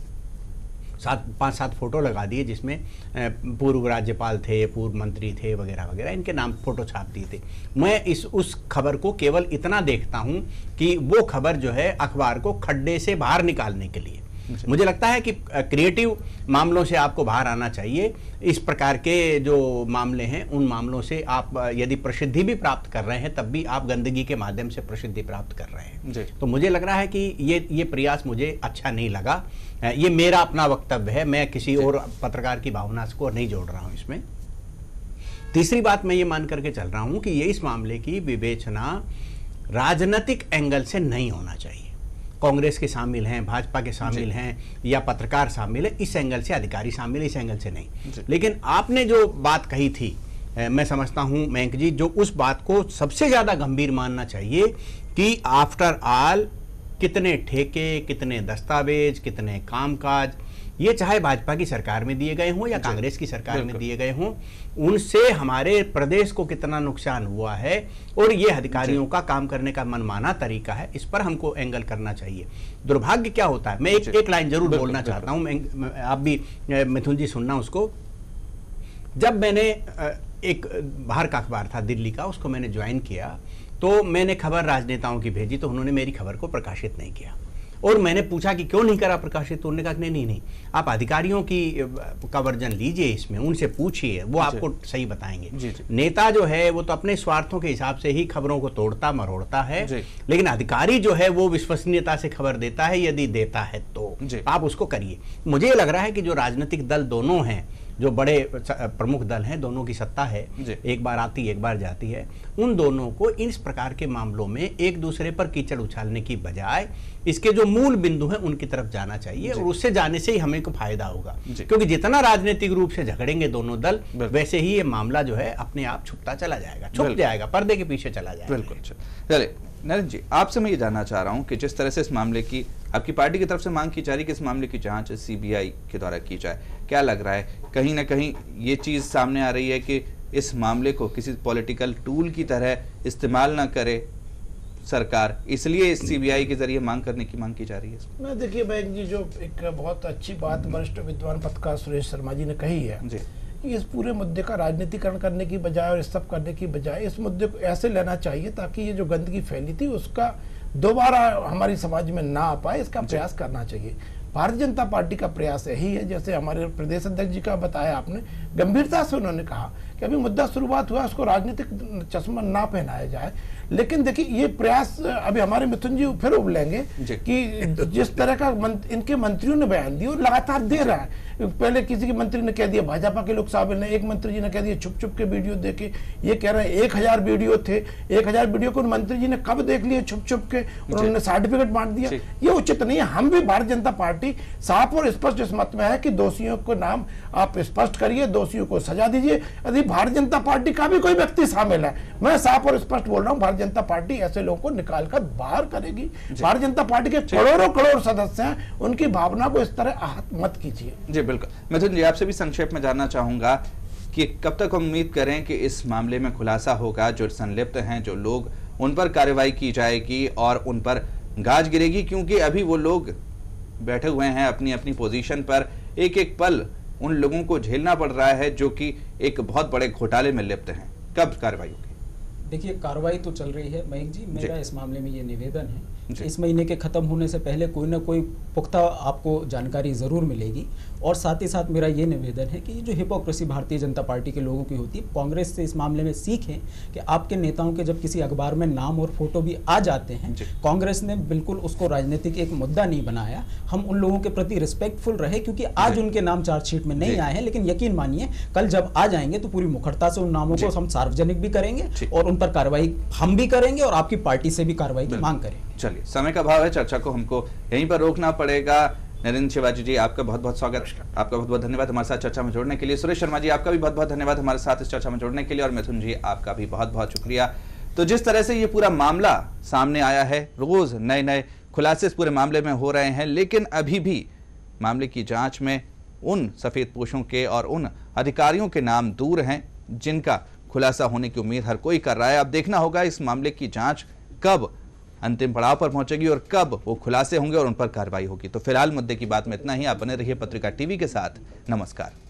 5-7 फोटो लगा दिए, जिसमें पूर्व राज्यपाल थे, पूर्व मंत्री थे, वगैरह वगैरह, इनके नाम फोटो छाप दिए थे। मैं उस खबर को केवल इतना देखता हूं कि वो खबर जो है अखबार को खड्डे से बाहर निकालने के लिए, मुझे लगता है कि क्रिएटिव मामलों से आपको बाहर आना चाहिए। इस प्रकार के जो मामले हैं, उन मामलों से आप यदि प्रसिद्धि भी प्राप्त कर रहे हैं, तब भी आप गंदगी के माध्यम से प्रसिद्धि प्राप्त कर रहे हैं। तो मुझे लग रहा है कि ये प्रयास मुझे अच्छा नहीं लगा। ये मेरा अपना वक्तव्य है, मैं किसी और पत्रकार की भावना को नहीं जोड़ रहा हूं इसमें। तीसरी बात मैं ये मान करके चल रहा हूं कि ये इस मामले की विवेचना राजनीतिक एंगल से नहीं होना चाहिए। कांग्रेस के शामिल हैं, भाजपा के शामिल हैं, या पत्रकार शामिल है, इस एंगल से, अधिकारी शामिल है, इस एंगल से नहीं। लेकिन आपने जो बात कही थी, मैं समझता हूं मयंक जी, जो उस बात को सबसे ज्यादा गंभीर मानना चाहिए कि आफ्टर ऑल कितने ठेके, कितने दस्तावेज, कितने कामकाज, ये चाहे भाजपा की सरकार में दिए गए हों या कांग्रेस की सरकार में दिए गए हों, उनसे हमारे प्रदेश को कितना नुकसान हुआ है, और ये अधिकारियों का काम करने का मनमाना तरीका है, इस पर हमको एंगल करना चाहिए। दुर्भाग्य क्या होता है, मैं एक लाइन जरूर बोलना चाहता हूं, आप भी मिथुन जी सुनना उसको। जब मैंने एक बाहर का अखबार था दिल्ली का, उसको मैंने ज्वाइन किया, तो मैंने खबर राजनेताओं की भेजी, तो उन्होंने मेरी खबर को प्रकाशित नहीं किया। और मैंने पूछा कि क्यों नहीं करा प्रकाशित, तो उन्होंने कहा कि नहीं, आप अधिकारियों की का वर्जन लीजिए, इसमें उनसे पूछिए, वो आपको सही बताएंगे। नेता जो है वो तो अपने स्वार्थों के हिसाब से ही खबरों को तोड़ता मरोड़ता है, लेकिन अधिकारी जो है वो विश्वसनीयता से खबर देता है, यदि देता है तो आप उसको करिए। मुझे लग रहा है कि जो राजनीतिक दल दोनों हैं, जो बड़े प्रमुख दल हैं, दोनों की सत्ता है, एक बार आती एक बार जाती है, उन दोनों को इस प्रकार के मामलों में एक दूसरे पर कीचड़ उछालने की बजाय इसके जो मूल बिंदु हैं उनकी तरफ जाना चाहिए, और उससे जाने से ही हमें को फायदा होगा। क्योंकि जितना राजनीतिक रूप से झगड़ेंगे दोनों दल, वैसे ही ये मामला जो है अपने आप छुपता चला जाएगा, छुप जाएगा, पर्दे के पीछे चला जाएगा। बिल्कुल। चलिए नरेंद्र जी, आपसे मैं ये जानना चाह रहा हूँ कि जिस तरह से इस मामले की आपकी पार्टी की तरफ से मांग की जा रही है कि इस मामले की जांच सीबीआई के द्वारा की जाए, क्या लग रहा है कहीं ना कहीं ये चीज़ सामने आ रही है कि इस मामले को किसी पॉलिटिकल टूल की तरह इस्तेमाल ना करे सरकार, इसलिए सीबीआई के जरिए मांग करने की मांग की जा रही है? मैं देखिए बैंक जी, जो एक बहुत अच्छी बात वरिष्ठ विद्वान पत्रकार सुरेश शर्मा जी ने कही है जी, इस पूरे मुद्दे का राजनीतिकरण करने की बजाय और इस सब करने की बजाय इस मुद्दे को ऐसे लेना चाहिए ताकि ये जो गंदगी फैली थी उसका दोबारा हमारी समाज में ना आ पाए, इसका प्रयास करना चाहिए। भारतीय जनता पार्टी का प्रयास यही है, जैसे हमारे प्रदेश अध्यक्ष जी का बताया आपने, गंभीरता से उन्होंने कहा कि अभी मुद्दा शुरुआत हुआ, उसको राजनीतिक चश्मा ना पहनाया जाए। लेकिन देखिए ये प्रयास अभी हमारे मिथुन जी फिर उबलेंगे कि जिस तरह का इनके मंत्रियों ने बयान दिया और लगातार दे रहा है। पहले किसी के मंत्री ने कह दिया भाजपा के लोग शामिल हैं, एक मंत्री जी ने कह दिया छुप छुप के वीडियो देखे, ये कह रहे हैं 1000 वीडियो थे, 1000 वीडियो को मंत्री जी ने कब देख लिए छुप छुप के, उन्होंने सर्टिफिकेट बांट दिया। ये उचित नहीं है। हम भी भारतीय जनता पार्टी साफ और स्पष्ट इस मत में है कि दोषियों को नाम आप स्पष्ट करिए, दोषियों को सजा दीजिए। यदि भारतीय जनता पार्टी का भी कोई व्यक्ति शामिल है, मैं साफ और स्पष्ट बोल रहा हूँ, भारतीय जनता पार्टी ऐसे लोगों को निकालकर बाहर करेगी। भारतीय जनता पार्टी के करोड़ों करोड़ सदस्य हैं, उनकी भावना को इस तरह आहत मत कीजिए। जी बिल्कुल। मिथुन जी, आपसे भी संक्षेप में जानना चाहूंगा कि कब तक हम उम्मीद करें कि इस मामले में खुलासा होगा, जो संलिप्त हैं जो लोग, उन पर कार्रवाई की जाएगी और उन पर गाज गिरेगी, क्योंकि अभी वो लोग बैठे हुए हैं अपनी अपनी पोजीशन पर, एक एक पल उन लोगों को झेलना पड़ रहा है जो कि एक बहुत बड़े घोटाले में लिप्त हैं। कब कार्रवाई होगी? देखिए कार्रवाई तो चल रही है मयंक जी, मेरा इस मामले में ये निवेदन है कि इस महीने के खत्म होने से पहले कोई ना कोई पुख्ता आपको जानकारी जरूर मिलेगी। और साथ ही साथ मेरा ये निवेदन है कि ये जो हिपोक्रेसी भारतीय जनता पार्टी के लोगों की होती है, कांग्रेस से इस मामले में सीखें कि आपके नेताओं के जब किसी अखबार में नाम और फोटो भी आ जाते हैं, कांग्रेस ने बिल्कुल उसको राजनीतिक एक मुद्दा नहीं बनाया। हम उन लोगों के प्रति रिस्पेक्टफुल रहे, क्योंकि आज उनके नाम चार्जशीट में नहीं आए हैं, लेकिन यकीन मानिए कल जब आ जाएंगे तो पूरी मुखरता से उन नामों को हम सार्वजनिक भी करेंगे और उन पर कार्रवाई हम भी करेंगे और आपकी पार्टी से भी कार्रवाई की मांग करेंगे। चलिए, समय का अभाव है, चर्चा को हमको यहीं पर रोकना पड़ेगा। नरेंद्र शिवाजी जी, आपका बहुत बहुत स्वागत, आपका बहुत बहुत धन्यवाद हमारे साथ चर्चा में जोड़ने के लिए। सुरेश शर्मा जी, आपका भी बहुत बहुत धन्यवाद हमारे साथ इस चर्चा में जोड़ने के लिए। और मिथुन जी, आपका भी बहुत बहुत शुक्रिया। तो जिस तरह से ये पूरा मामला सामने आया है, रोज नए नए खुलासे इस पूरे मामले में हो रहे हैं, लेकिन अभी भी मामले की जांच में उन सफेद पोशों के और उन अधिकारियों के नाम दूर हैं जिनका खुलासा होने की उम्मीद हर कोई कर रहा है। अब देखना होगा इस मामले की जांच कब अंतिम पड़ाव पर पहुंचेगी और कब वो खुलासे होंगे और उन पर कार्रवाई होगी। तो फिलहाल मुद्दे की बात में इतना ही। आप बने रहिए पत्रिका टीवी के साथ। नमस्कार।